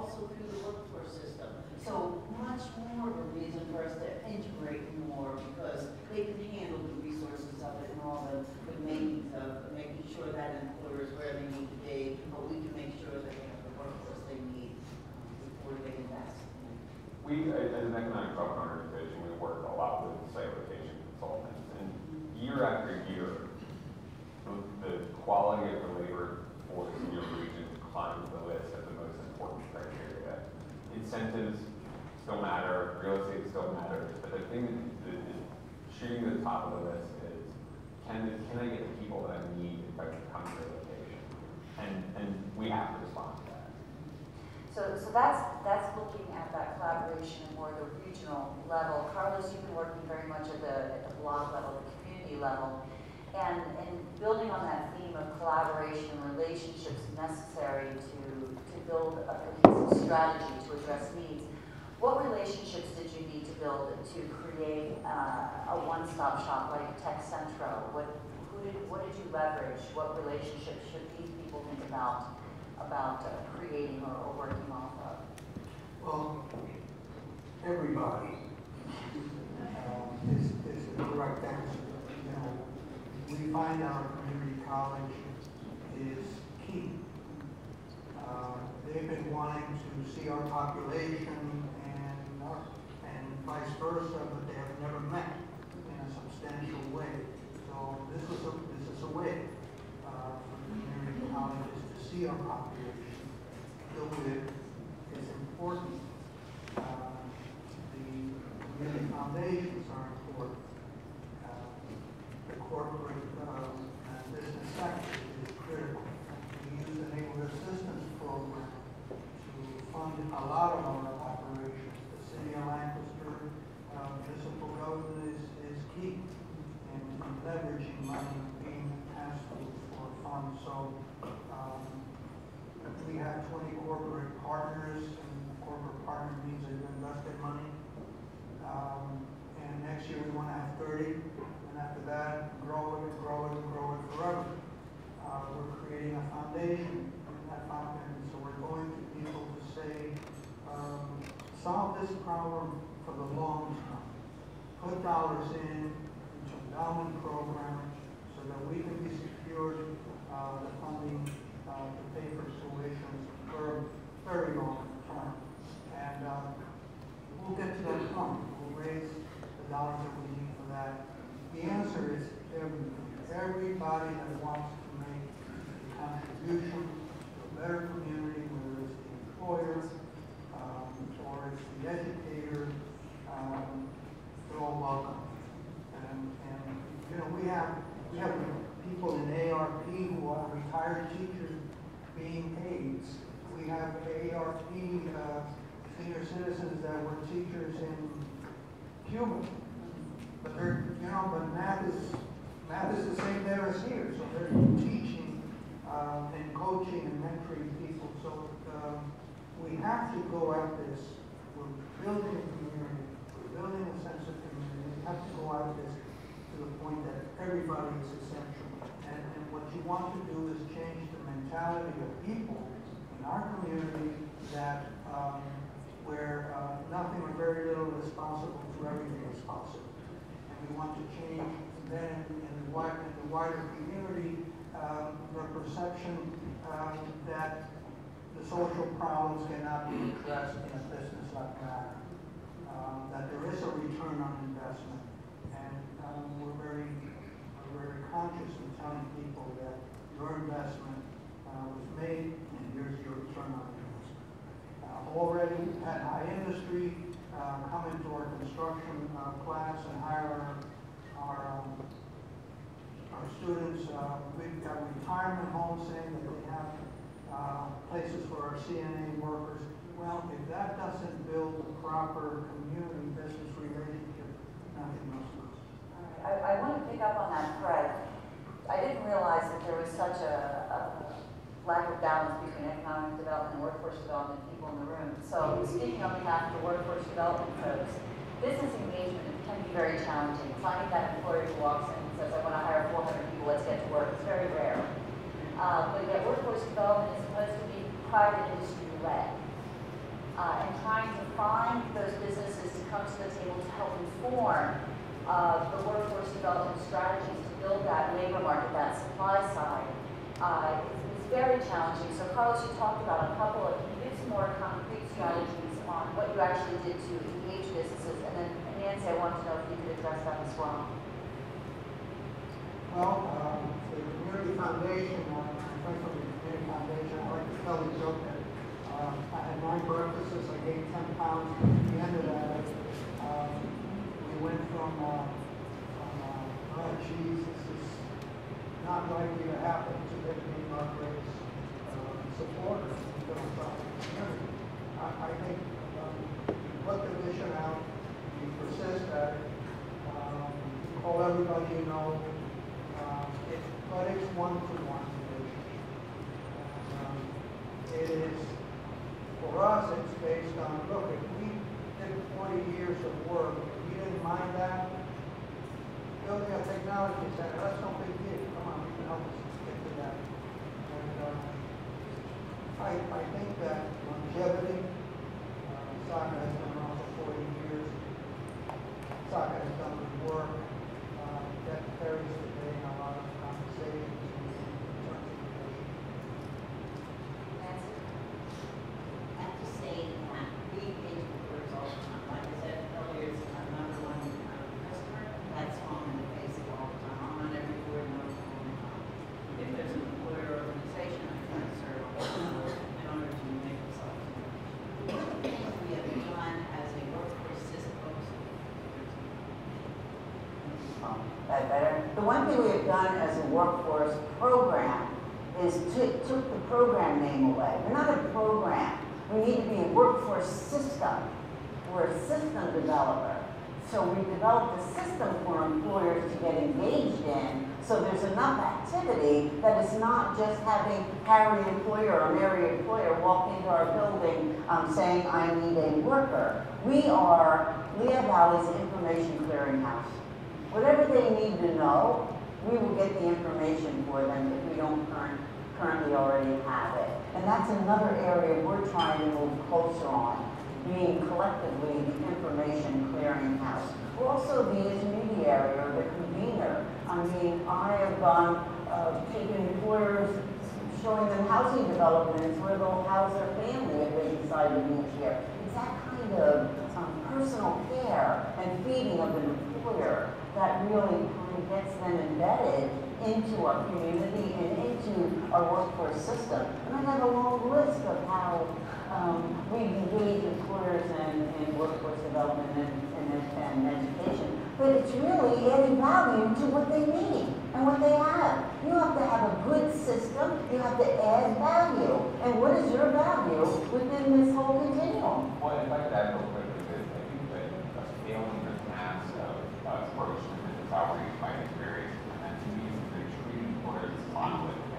also through the workforce system. So much more of a reason for us to integrate more, because they can handle the resources of it and all the, the makings of making sure that employer is where they need to be, but we can make sure that they have the workforce they need before they invest. We, as an economic development organization, we work a lot with site location consultants, and year after year, the, the quality of the labor force in your region climbs the list as the most important criteria. Incentives still matter, real estate still matters, but the thing that is shooting to the top of the list is, can, can I get the people that I need if I come to a location? And, and we have to respond to that. So, so that's, that's looking at that collaboration at more the regional level. Carlos, you've been working very much at the, at the block level, the community level. And, and building on that theme of collaboration and relationships necessary to, to build a cohesive strategy to address needs, what relationships did you need to build to create uh, a one-stop shop like Tech Centro? What, who did, what did you leverage? What relationships should these people think about, about uh, creating or, or working off of? Well, everybody uh, is, is the correct answer. You know, we find our community college is key. Uh, they've been wanting to see our population and, our, and vice versa, but they have never met in a substantial way. So this is a, this is a way uh, for the community colleges to see our population. Build it is important. Uh, the community foundations are important. Uh, the corporate uh, and business sector is critical. We use the neighborhood assistance program to fund a lot of our operations. The city of Lancaster uh, municipal government is, is key in, in leveraging money being asked for funds. So um, we have twenty corporate partners, and corporate partner means they've invested money. Um, and next year we want to have thirty, and after that, grow it and grow it and grow it forever. Uh, we're creating a foundation in that fountain, so we're going to people to say, um, solve this problem for the long term. Put dollars in into endowment programs so that we can be secured uh, the funding uh, to pay for tuition for very long term. And uh, we'll get to that point. We'll raise the dollars that we need for that. The answer is everybody. Everybody that wants to make a contribution to a better community, whether it's the employer um, or it's the educator, um, they're all welcome. And, and you know, we have we have people in A R P who are retired teachers being aides. We have A R P uh, senior citizens that were teachers in Cuba. But they're, you know, but math is math is the same there as here. So they're teaching uh, and coaching and mentoring people. So um, we have to go at this. We're building a community. We're building a sense of community. We have to go at this to the point that everybody is essential. And, and what you want to do is change the mentality of people in our community that um, where uh, nothing or very little is possible to everything is possible. And we want to change then in the wider, in the wider community um, the perception um, that the social problems cannot be addressed in a business-like manner. Um, that there is a return on investment, and um, we're very, we're very conscious in telling people that your investment uh, was made, and here's your return on investment. Uh, already had high industry uh, come into our construction uh, class and hire our our, um, our students. Uh, we've got retirement homes saying that they have uh, places for our C N A workers. Well, if that doesn't build a proper community business relationship, nothing else does. All right. I, I want to pick up on that thread. I didn't realize that there was such a, a lack of balance between economic development and workforce development people in the room. So speaking on behalf of the workforce development folks, business engagement can be very challenging. Finding that employer who walks in and says, I want to hire four hundred people, let's get to work, is very rare. Uh, but yet workforce development is supposed to be private industry led. uh, and trying to find those businesses to come to the table to help inform uh, the workforce development strategies to build that labor market, that supply side. Uh, it's very challenging. So Carlos, you talked about a couple of, can you give some more concrete strategies on what you actually did to engage businesses? And then Nancy, I wanted to know if you could address that as well. Well, um, the Community Foundation, uh, I'm from the Community Foundation, I like to tell the joke that uh, I had nine breakfasts, I gained ten pounds. At the end of that, um, we went from, uh, from uh, oh geez, this is not likely to happen to them being our greatest uh, supporters in the philanthropic community. I, I think um, you put the vision out, you persist at it, um, you call everybody you know, um, it, but it's one-to-one relationship. And, um, it is, for us, it's based on, look, if we did forty years of work, if we didn't mind that, building a technology center, that's no big deal. Come on, you can help us get to that. And uh, I, I think that longevity, uh, soccer has been around for forty years. Soccer has done good work. Uh, that carries the day in a lot of conversations in terms of relationships. Nancy? I have to say that we engage with workers all the time. Like I said earlier, it's our number one uh, customer. That's on in the face of all the time. I'm on every board and all the time. If there's an employer organization, I try to serve all the time in order to make ourselves known. One of the things we have done as a workforce system, Um, that better. The one thing we have done as a workforce program is to, took the program name away. We're not a program. We need to be a workforce system. We're a system developer. So we developed a system for employers to get engaged in, so there's enough activity that it's not just having Harry employer or Mary employer walk into our building um, saying, I need a worker. We are Lehigh Valley's information clearinghouse. Whatever they need to know, we will get the information for them if we don't current, currently already have it. And that's another area we're trying to move closer on, being collectively the information clearinghouse. We're also the intermediary or the convener. I mean, I have gone, uh, taken employers, showing them housing developments where they'll house their family if they decide to move here. It's that kind of um, personal care and feeding of an employer that really kind of gets them embedded into our community and into our workforce system. And I have a long list of how um, we engage employers in, in workforce development and, and, and education. But it's really adding value to what they need and what they have. You have to have a good system. You have to add value. And what is your value within this whole continuum? Well, if I could add real quickly, that I think that a failing the task of uh, approach to business outreach by experience, and that to me is the treating employers as monolithic.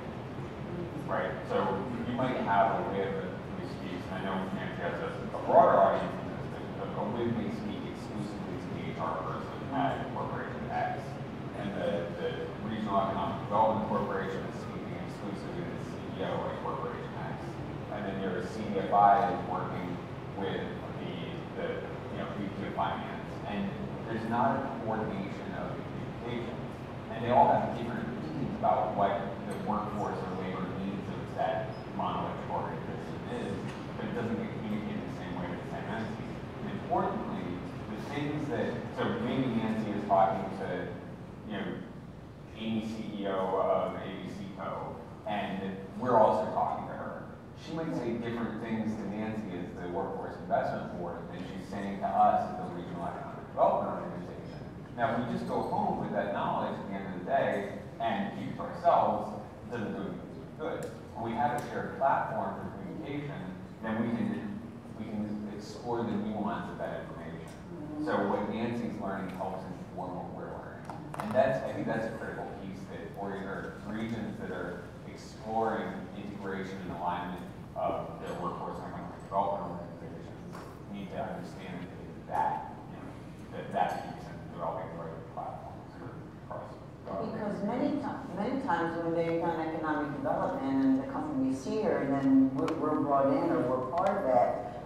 Right? So you might have a way of who speaks, and I know Nancy has a, a broader audience in this, but a way we speak exclusively to the H R person at Corporation X. And the, the Regional Economic Development Corporation is speaking exclusively to the C E O at Corporation X. And then your C D F I is working with the, the you know, V P of Finance. And there's not a coordination of communication. And they all have different opinions about what the workforce or labor needs of that monolithic organization is, but it doesn't get communicated the same way to the same entities. And importantly, the things that, so maybe Nancy is talking to, you know, Amy, C E O of A B C Co, and we're also talking to her. She might say different things to Nancy as the Workforce Investment Board than she's saying to us as the Regional Economic Development Organization. Now, if we just go home with that knowledge at the end of the day and keep it to ourselves, it doesn't do anything good. When we have a shared platform for communication, then we can we can explore the nuance of that information. So what Nancy's learning helps inform what we're learning. And that's, I think that's a critical piece that for your regions that are exploring integration and alignment of their workforce and economic development organizations need to understand that, you know, that, that piece and developing the right platforms across. Because many times, many times when they've done economic development and the company's here and then we're, we're brought in or we're part of it,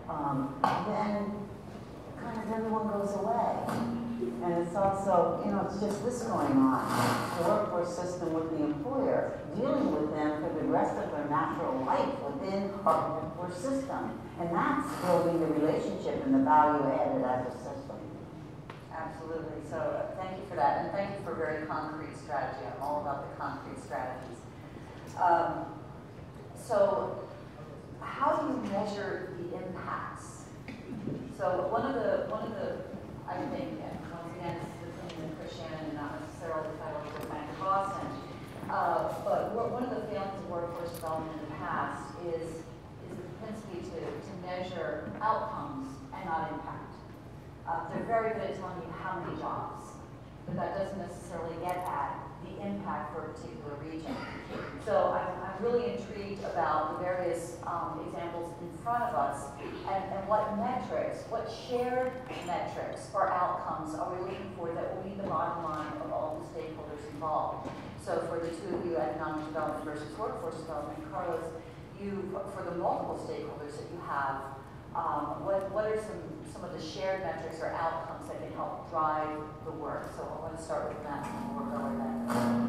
um, then kind of everyone goes away. And it's also, you know, it's just this going on. The workforce system with the employer, dealing with them for the rest of their natural life within our workforce system. And that's building the relationship and the value added as a system. Absolutely. So uh, thank you for that, and thank you for a very concrete strategy. I'm all about the concrete strategies. Um, so how do you measure the impacts? So one of the, one of the, I think, and once again, this is the thing that Chris Shannon and not necessarily the title of the Bank of Boston, uh, but one of the failings of workforce development in the past is, is the propensity to, to measure outcomes and not impact. Uh, they're very good at telling you how many jobs, but that doesn't necessarily get at the impact for a particular region. So I'm, I'm really intrigued about the various um, examples in front of us and, and what metrics, what shared metrics or outcomes are we looking for that will be the bottom line of all the stakeholders involved. So for the two of you, economic development versus workforce development, Carlos, you, for the multiple stakeholders that you have, Um, what, what are some, some of the shared metrics or outcomes that can help drive the work? So I want to start with that and we'll work our way back.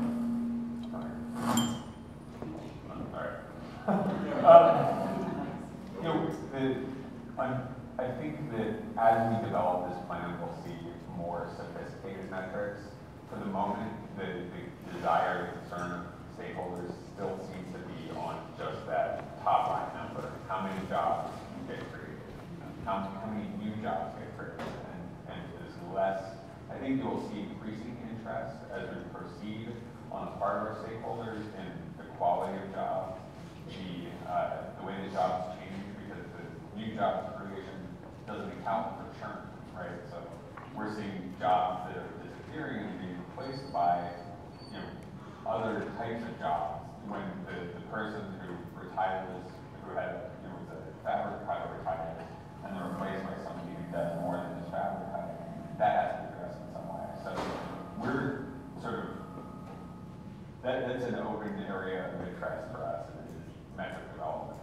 All right. um, you know, the, I'm, I think that as we develop this plan, we'll see more sophisticated metrics. For the moment, the, the desire and concern of stakeholders still seems to be on just that top line number. How many jobs get created? How, how many new jobs get created? And, and there's less, I think you'll see increasing interest as we proceed on the part of our stakeholders in the quality of jobs, the, uh, the way the jobs change, because the new job creation doesn't account for churn, right? So we're seeing jobs that are disappearing and being replaced by, you know, other types of jobs. When the, the person who retires, who had, you know, was a fabric cutter retires, and they're replaced by somebody who does more than just fabric cutting, that has to be addressed in some way. So we're sort of, that, that's an open area of interest for us in metric development.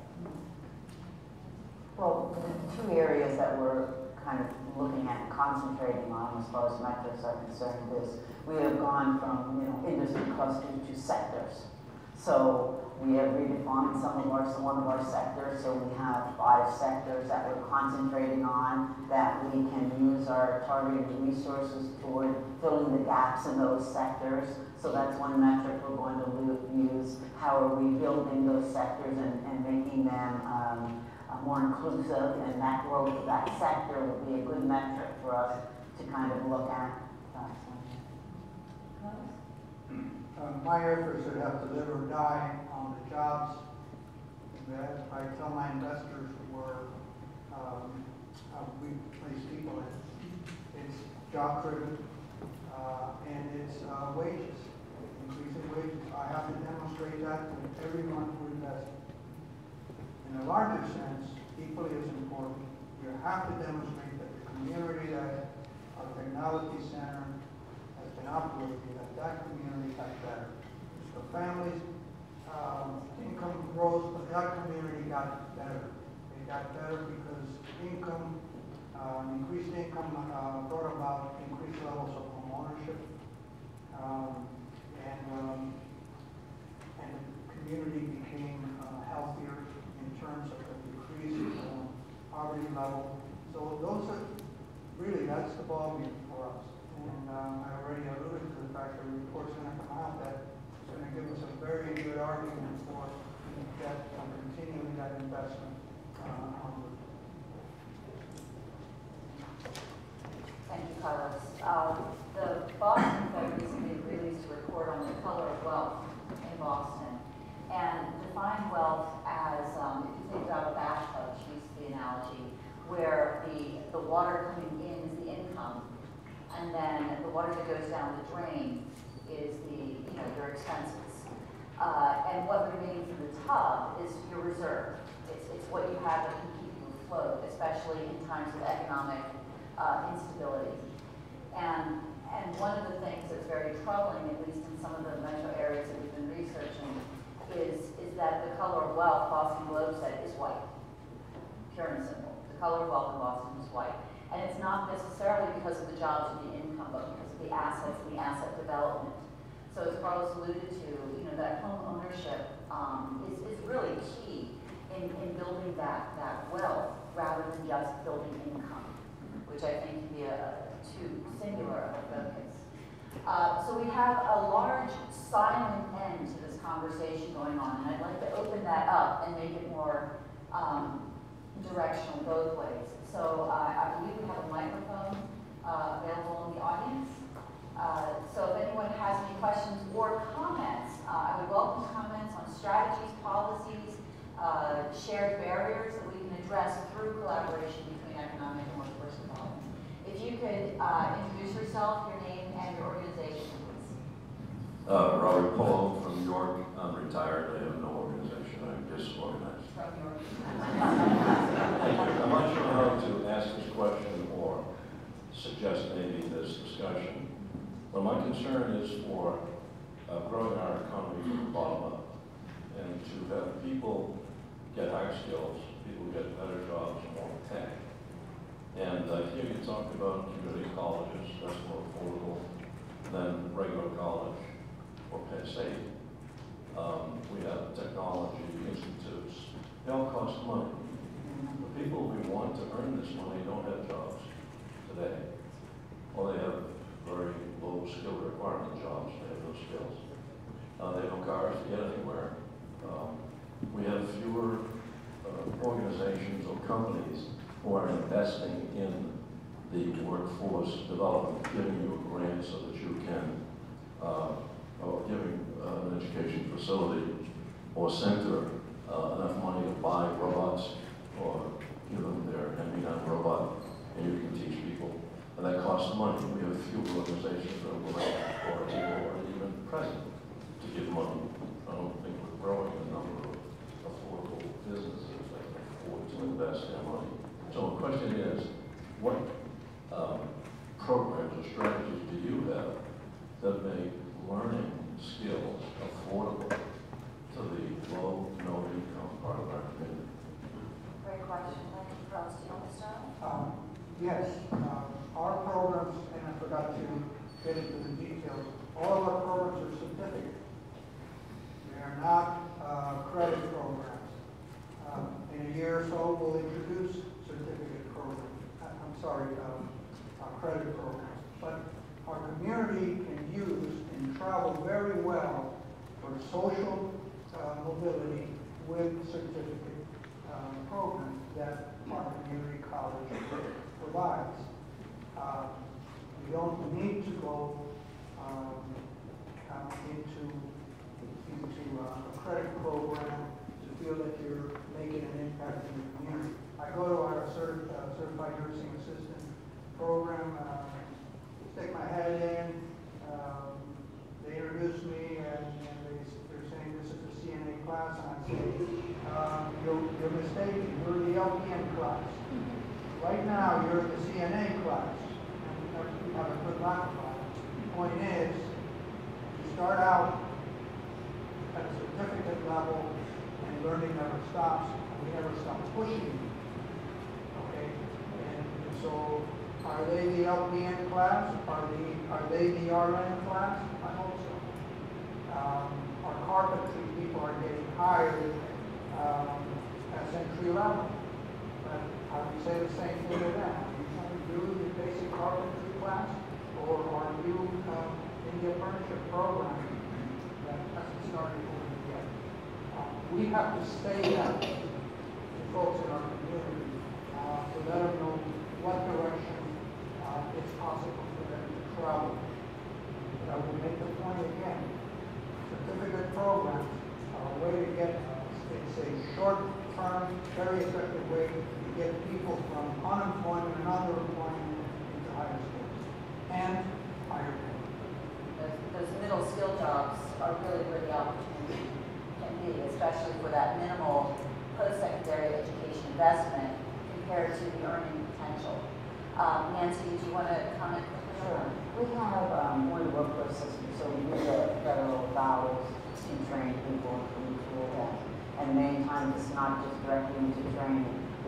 Well, the two areas that we're kind of looking at and concentrating on as far as metrics are concerned is we have gone from, you know, industry clusters to sectors. So we have redefined some of our, some one of our sectors, so we have five sectors that we're concentrating on that we can use our targeted resources toward filling the gaps in those sectors. So that's one metric we're going to use. How are we building those sectors and, and making them um, uh, more inclusive, and that growth of that sector would be a good metric for us to kind of look at. Uh, my efforts would have to live or die on the jobs that I tell my investors were, um, uh, we place people in. It's job driven, uh, and it's uh, wages, increasing wages. I have to demonstrate that to everyone who invests. In a larger sense, equally as important, you have to demonstrate that the community that our technology center has been operating, that that community got better. The families' um, income rose, but that community got better. They got better because income, uh, increased income uh, brought about increased levels of home ownership, um, and um, and the community became uh, healthier in terms of the decreased uh, poverty level. So those are really, that's the ballgame for us. And um, I already alluded to the fact that the report's going to come out that it's going to give us a very good argument for that, um, continuing that investment uh, onward. Thank you, Carlos. Um, the Boston Fed recently released a report on the color of wealth in Boston and defined wealth as, um, if you think about a bathtub, to use the analogy, where the, the water coming in is the income, and then the water that goes down the drain is the, you know, your expenses. Uh, and what remains in the tub is your reserve. It's, it's what you have that can keep you afloat, especially in times of economic uh, instability. And, and one of the things that's very troubling, at least in some of the metro areas that we've been researching, is, is that the color of wealth, Boston Globe said, is white, pure and simple. The color, while in Boston is white. And it's not necessarily because of the jobs or the income, but because of the assets and the asset development. So as Carlos alluded to, you know, that home ownership um, is, is really key in, in building that, that wealth rather than just building income, which I think can be a, a too singular of a focus. Uh, so we have a large silent end to this conversation going on, and I'd like to open that up and make it more um, directional both ways. So uh, I believe we have a microphone uh, available in the audience. Uh, so if anyone has any questions or comments, uh, I would welcome comments on strategies, policies, uh, shared barriers that we can address through collaboration between economic and workforce development. If you could uh, introduce yourself, your name, and your organization, please. Uh, Robert Paul from New York. I'm retired. I have no organization. I'm disorganized. From your I'm not sure how to ask this question or suggest maybe this discussion. But my concern is for uh, growing our economy from the bottom up, and to have people get higher skills, people get better jobs, more tech. And uh, here you talked about community colleges, that's more affordable than regular college or Penn State. Um, we have technology institutes. They all cost money. The people we want to earn this money don't have jobs today. Or they have very low skill requirement jobs. They have no skills. Uh, they have no cars to get anywhere. Um, we have fewer uh, organizations or companies who are investing in the workforce development, giving you a grant so that you can, uh, or giving uh, an education facility or center uh, enough money to buy robots or give them their hand-me-down robot, and you can teach people. And that costs money. We have few organizations that are willing or able or even present to give money. I don't think we're growing the number of affordable businesses that can afford to invest their money. So the question is, what um, programs or strategies do you have that make learning skills affordable to the low, no income part of our community? Great question. Thank you, Carlos. Do you want to start? Um, yes, um, our programs, and I forgot to get into the details, all of our programs are certificate. They are not uh, credit programs. Um, in a year or so, we'll introduce certificate programs. I'm sorry, um, uh, credit programs. But our community can use and travel very well for social uh, mobility with certificate um, programs that our community college provides. Uh, we don't need to go um, uh, into, into uh, a credit program to feel that you're making an impact in the community. I go to our cert, uh, certified nursing assistant program, uh, stick my head in, um, they introduce me and, and they, they're saying this is a C N A class, and I say, um, you're, you're mistaken, you're the L P N class. Right now, you're in the C N A class, and you have a good lack of it. The point is, you start out at a certificate level, and learning never stops, and we never stop pushing you. Okay? And so, are they the L P N class? Are, the, are they the R N class? I hope so. Um, our carpentry people are getting hired um, as entry level. But I would say the same thing to them. Are you trying to do the basic carpentry class? Or are you um, in the apprenticeship program that hasn't started over yet? Uh, we have to stay that way to folks in our community uh, to let them know what direction uh, it's possible for them to travel. But I will make the point again. Certificate programs are a way to get, uh, it's a short-term, very effective way to get people from unemployment and underemployment into higher skills and higher pay. Those, those middle skill jobs are really where the opportunity can be, especially for that minimal post-secondary education investment compared to the earning potential. Um, Nancy, did you want to comment quickly? Sure. We have um, one workforce system, so we use the federal dollars to train people and retool them. And many times it's not just directly into training,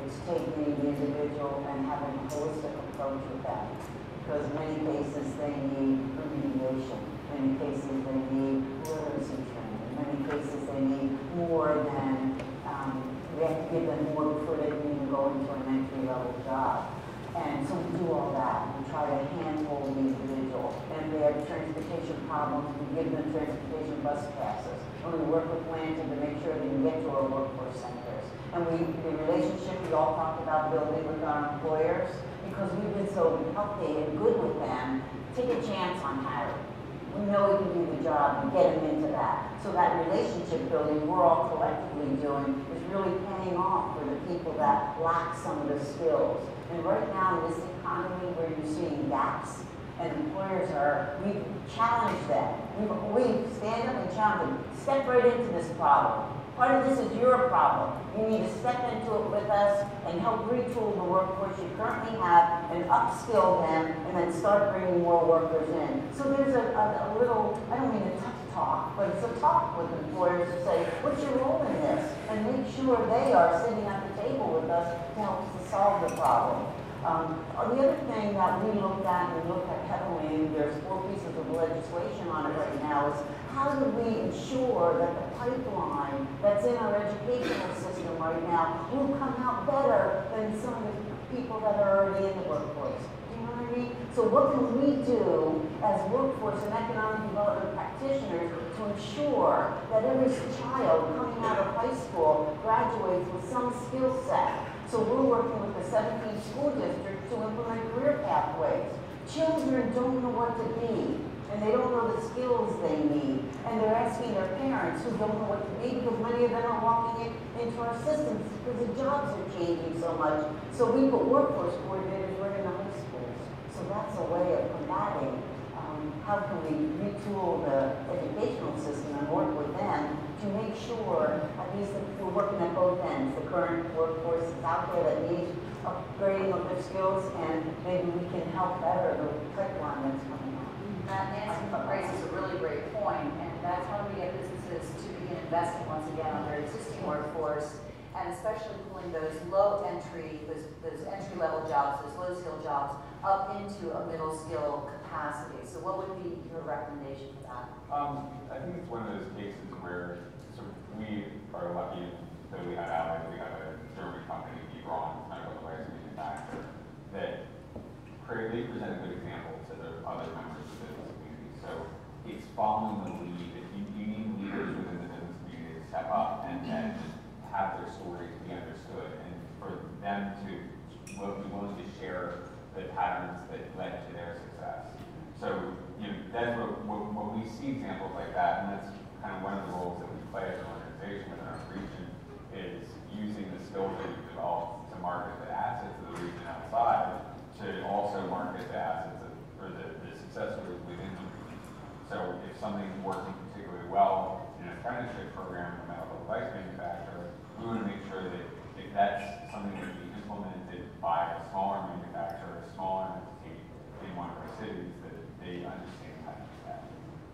It's taking the individual and having a holistic approach with them. Because in many cases they need remediation. In many cases they need literacy training. In many cases they need more than, um, we have to give them more before they can even go into an entry level job. And so we do all that. We try to handhold the individual. And if they have transportation problems, we give them transportation bus passes. And we work with Lantern to make sure they can get to our workforce centers. And we, the relationship we all talked about building with our employers, because we've been so healthy and good with them, take a chance on Harry. We know he can do the job and get him into that. So that relationship building we're all collectively doing is really paying off for the people that lack some of the skills. And right now in this economy where you're seeing gaps, and employers are, we've challenged them. We've, we stand up and challenge them. Step right into this problem. Part of this is your problem. You need to step into it with us and help retool the workforce you currently have and upskill them and then start bringing more workers in. So there's a, a, a little, I don't mean a tough talk, but it's a talk with employers to say, what's your role in this? And make sure they are sitting at the table with us to help us to solve the problem. Um, the other thing that we looked at, and we looked at heavily, and there's four pieces of legislation on it right now, is how do we ensure that the pipeline that's in our educational system right now will come out better than some of the people that are already in the workforce? Do you know what I mean? So what can we do as workforce and economic development practitioners to ensure that every child coming out of high school graduates with some skill set? So we're working with the seventeen school districts to implement career pathways. Children don't know what to be, and they don't know the skills they need. And they're asking their parents who don't know what to be because many of them are walking in, into our systems because the jobs are changing so much. So we put workforce coordinators right in the high schools. So that's a way of combating um, how can we retool the educational system and work with them to make sure, at least that we're working at both ends. The current workforce is out there that needs upgrading of their skills, and maybe we can help better the pipeline that's coming out. That Nancy raises a really great point, and that's how we get businesses to begin investing once again on their existing workforce, and especially pulling those low entry, those, those entry level jobs, those low skill jobs, up into a middle skill capacity. So what would be your recommendation for that? Um, I think it's one of those cases where so we are lucky that we had allies. We have a German company, Braun, medical device manufacturer, that create, they present a good example to the other members of the business community. So it's following the lead. If you, you need leaders within the business community to step up and then have their stories be understood, and for them to be willing to share the patterns that led to their success. So you know, that's what, what, what we see examples like that, and that's kind of one of the roles that we play as an organization within our region, is using the skills that we've developed to market the assets of the region outside, to also market the assets of, or the, the success stories within the region. So if something's working particularly well in an apprenticeship program for a medical device manufacturer, we want to make sure that if that's something that can be implemented by a smaller manufacturer, a smaller entity in one of our cities, that they understand how to do that.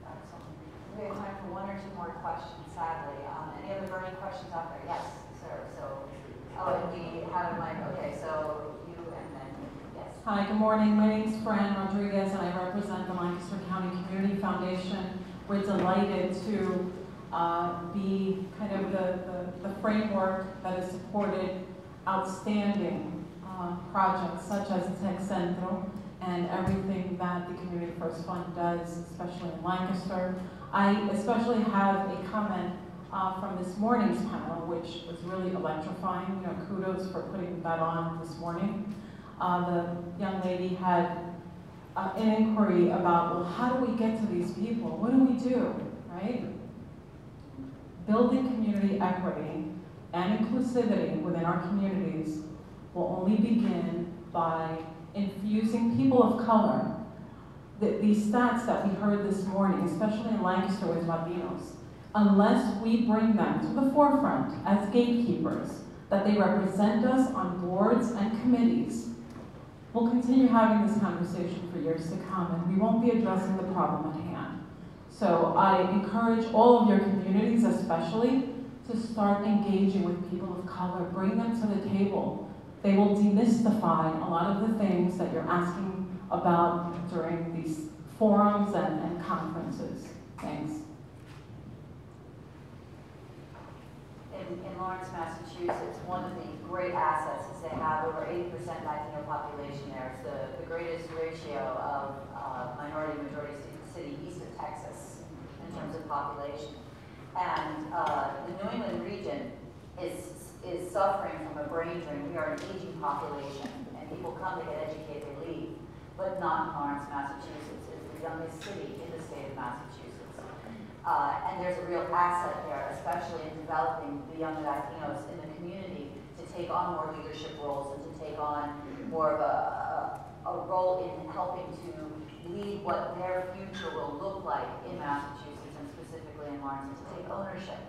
We have time for one or two more questions, sadly. Um, any other burning questions out there? Yes, sir. So, oh, and we have a mic. Okay, so you and then, yes. Hi, good morning. My name is Fran Rodriguez, and I represent the Lancaster County Community Foundation. We're delighted to uh, be kind of the, the, the framework that has supported outstanding uh, projects such as Tech Centro and everything that the Community First Fund does, especially in Lancaster. I especially have a comment uh, from this morning's panel, which was really electrifying. You know, kudos for putting that on this morning. Uh, the young lady had uh, an inquiry about, well, how do we get to these people? What do we do, right? Building community equity and inclusivity within our communities will only begin by infusing people of color. The, these stats that we heard this morning, especially in Lancaster with Latinos, unless we bring them to the forefront as gatekeepers, that they represent us on boards and committees, we'll continue having this conversation for years to come, and we won't be addressing the problem at hand. So I encourage all of your communities, especially, to start engaging with people of color, bring them to the table, they will demystify a lot of the things that you're asking about during these forums and, and conferences. Thanks. In, in Lawrence, Massachusetts, one of the great assets is they have over eighty percent Latino population there. It's the, the greatest ratio of uh, minority majority city east of Texas in terms of population. And uh, the New England region is is suffering from a brain drain. We are an aging population, and people come to get educated, they leave, but not in Lawrence, Massachusetts. It's the youngest city in the state of Massachusetts. Uh, and there's a real asset there, especially in developing the young Latinos in the community to take on more leadership roles and to take on more of a, a, a role in helping to lead what their future will look like in Massachusetts and specifically in Lawrence, and to take ownership.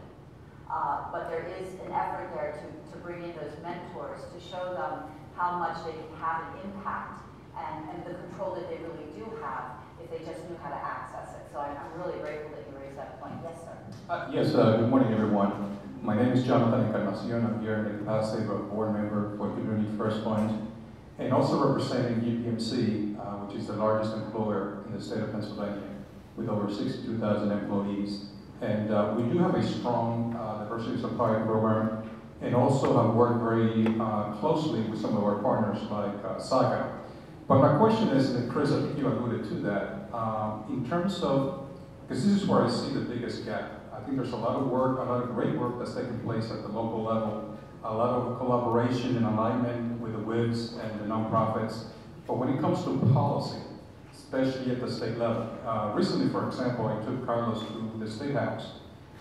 Uh, but there is an effort there to, to bring in those mentors to show them how much they can have an impact and, and the control that they really do have if they just knew how to access it. So I'm, I'm really grateful that you raised that point. Yes, sir. Uh, yes, uh, good morning, everyone. My name is Jonathan Encarnacion. I'm here in the capacity of a board member for Community First Fund and also representing U P M C, uh, which is the largest employer in the state of Pennsylvania with over sixty-two thousand employees. And uh, we do have a strong uh, diversity supplier program and also have worked very uh, closely with some of our partners like uh, Saga. But my question is, and Chris, I think you alluded to that, um, in terms of, because this is where I see the biggest gap. I think there's a lot of work, a lot of great work that's taking place at the local level, a lot of collaboration and alignment with the W I Bs and the nonprofits. But when it comes to policy, especially at the state level. Uh, recently, for example, I took Carlos to the State House,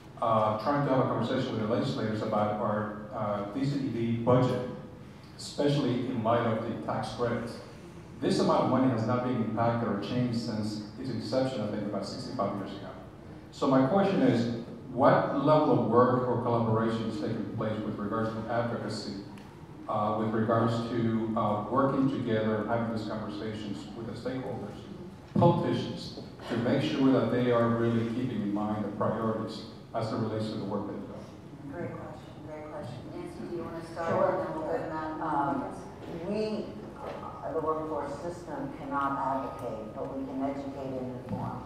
uh, trying to have a conversation with the legislators about our uh, D C E D budget, especially in light of the tax credits. This amount of money has not been impacted or changed since its inception, I think about sixty-five years ago. So my question is, what level of work or collaboration is taking place with regards to advocacy, uh, with regards to uh, working together and having these conversations with the stakeholders, politicians, to make sure that they are really keeping in mind the priorities as it relates to the work they've done? Great question, great question. Nancy, do you want to start? Sure. And then we'll go to Matt. Um, we, uh, the workforce system cannot advocate, but we can educate and inform.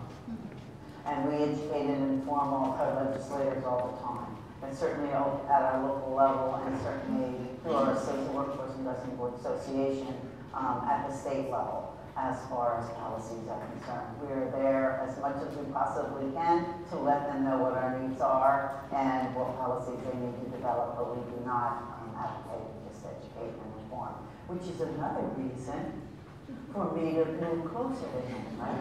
And we educate and inform all our legislators all the time. And certainly at our local level and certainly through our Associate Workforce Investment Board Association um, at the state level as far as policies are concerned. We are there as much as we possibly can to let them know what our needs are and what policies they need to develop, but we do not um, advocate, just educate and inform, which is another reason for me to move closer to him, right?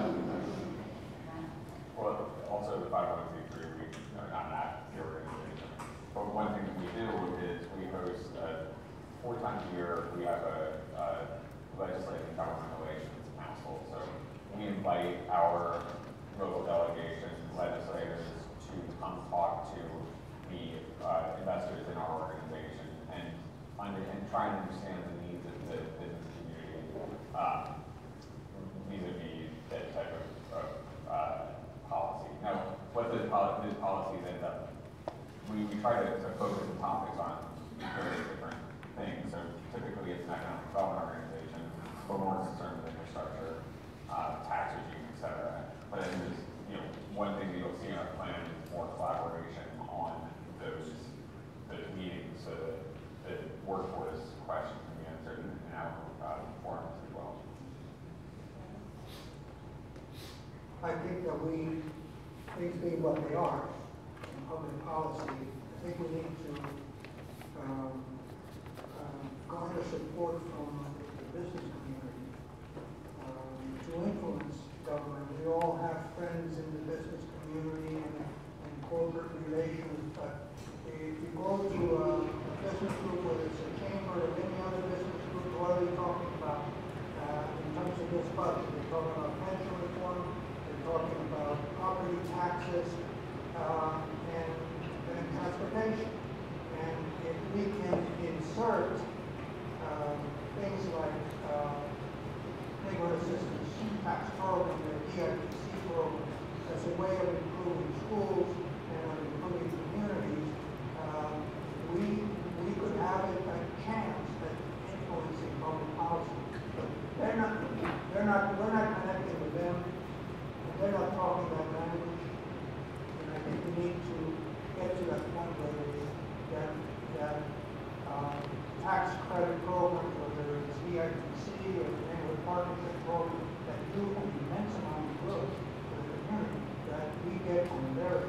Well, also the five oh one c three, we, no, not that, the organization. But one thing that we do is we host, uh, four times a year, we have a, a Legislative and Government Relations Council. So we invite our local delegations, legislators to come talk to the uh, investors in our organization and, under, and try and understand the needs of the business community um, vis-a-vis that type of, of uh, policy. Now, what those, poli those policies end up, we, we try to, to focus the topics on various different things. So typically it's an economic development organization, but more concerned with infrastructure, uh, tax regime, et cetera. But then there's, you know, one thing that you'll see in our plan is more collaboration on those, those meetings so that the workforce questions can be answered in our uh, forums as well. I think that we, things being what they are, in public policy, I think we need to um, um, garner support from the business community um, to influence government. We all have friends in the business community and, and corporate relations, but if you go to a, a business group, whether it's a chamber or any other business group, what are they talking about uh, in terms of this budget? They're talking about pension reform, they're talking about property taxes, uh, and, and transportation. And if we can insert uh, things like uh, neighborhood assistance tax program, the D I T C program, as a way of improving schools and of improving communities, uh, we we could have a, a chance that partnership programs that do an immense amount of good for the community that we get from their.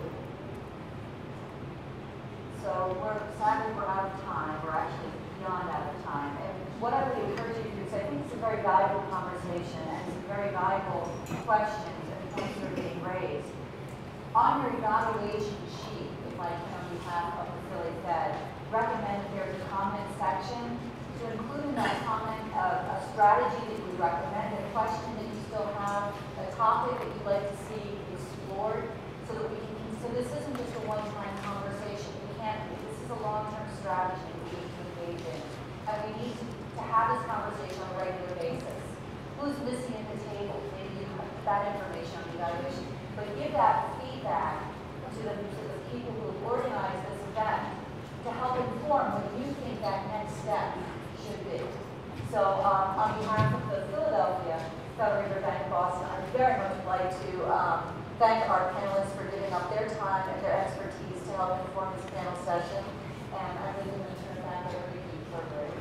So we're sadly we're out of time. We're actually beyond out of time. And what I would encourage you to do is I think it's a very valuable conversation and it's a very valuable questions and points that are being raised. On your evaluation sheet, if I can on behalf of the Philly Fed, recommend that there's a comment section to include in that comment a, a strategy that you would recommend, a question that you still have, a topic that you'd like to see explored, so that we can. So this isn't just a one-time conversation. We can't. This is a long-term strategy that we need to engage in, and we need to, to have this conversation on a regular basis. Who's missing at the table? Maybe you have that information on the evaluation, but give that feedback to the to the people who organize this event to help inform what you think that next step should be. So um, on behalf of the Philadelphia Federal Reserve Bank of Boston, I'd very much like to um, thank our panelists for giving up their time and their expertise to help inform this panel session. And I'm going to turn it back over to you for a break.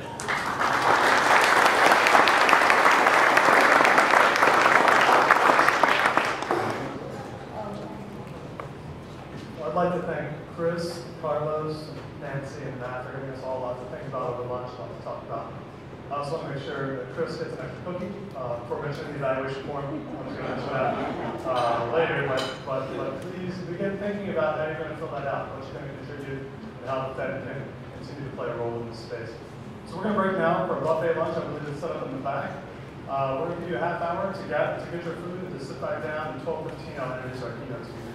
I'd like to thank Chris, Carlos, Nancy, and Matt for giving us all lots of things about over lunch, lots to talk about. I also want to make sure that Chris gets an extra cookie uh, before mentioning the evaluation form. I'm just going to mention that uh, later, but, but, but please begin thinking about how you're going to fill that out, what you're going to contribute, and how the Fed can continue to play a role in this space. So we're going to break now for a buffet lunch. I believe it's set up in the back. Uh, we're going to give you a half hour to get, to get your food and to sit back down. At twelve fifteen, I'll introduce our keynote speaker.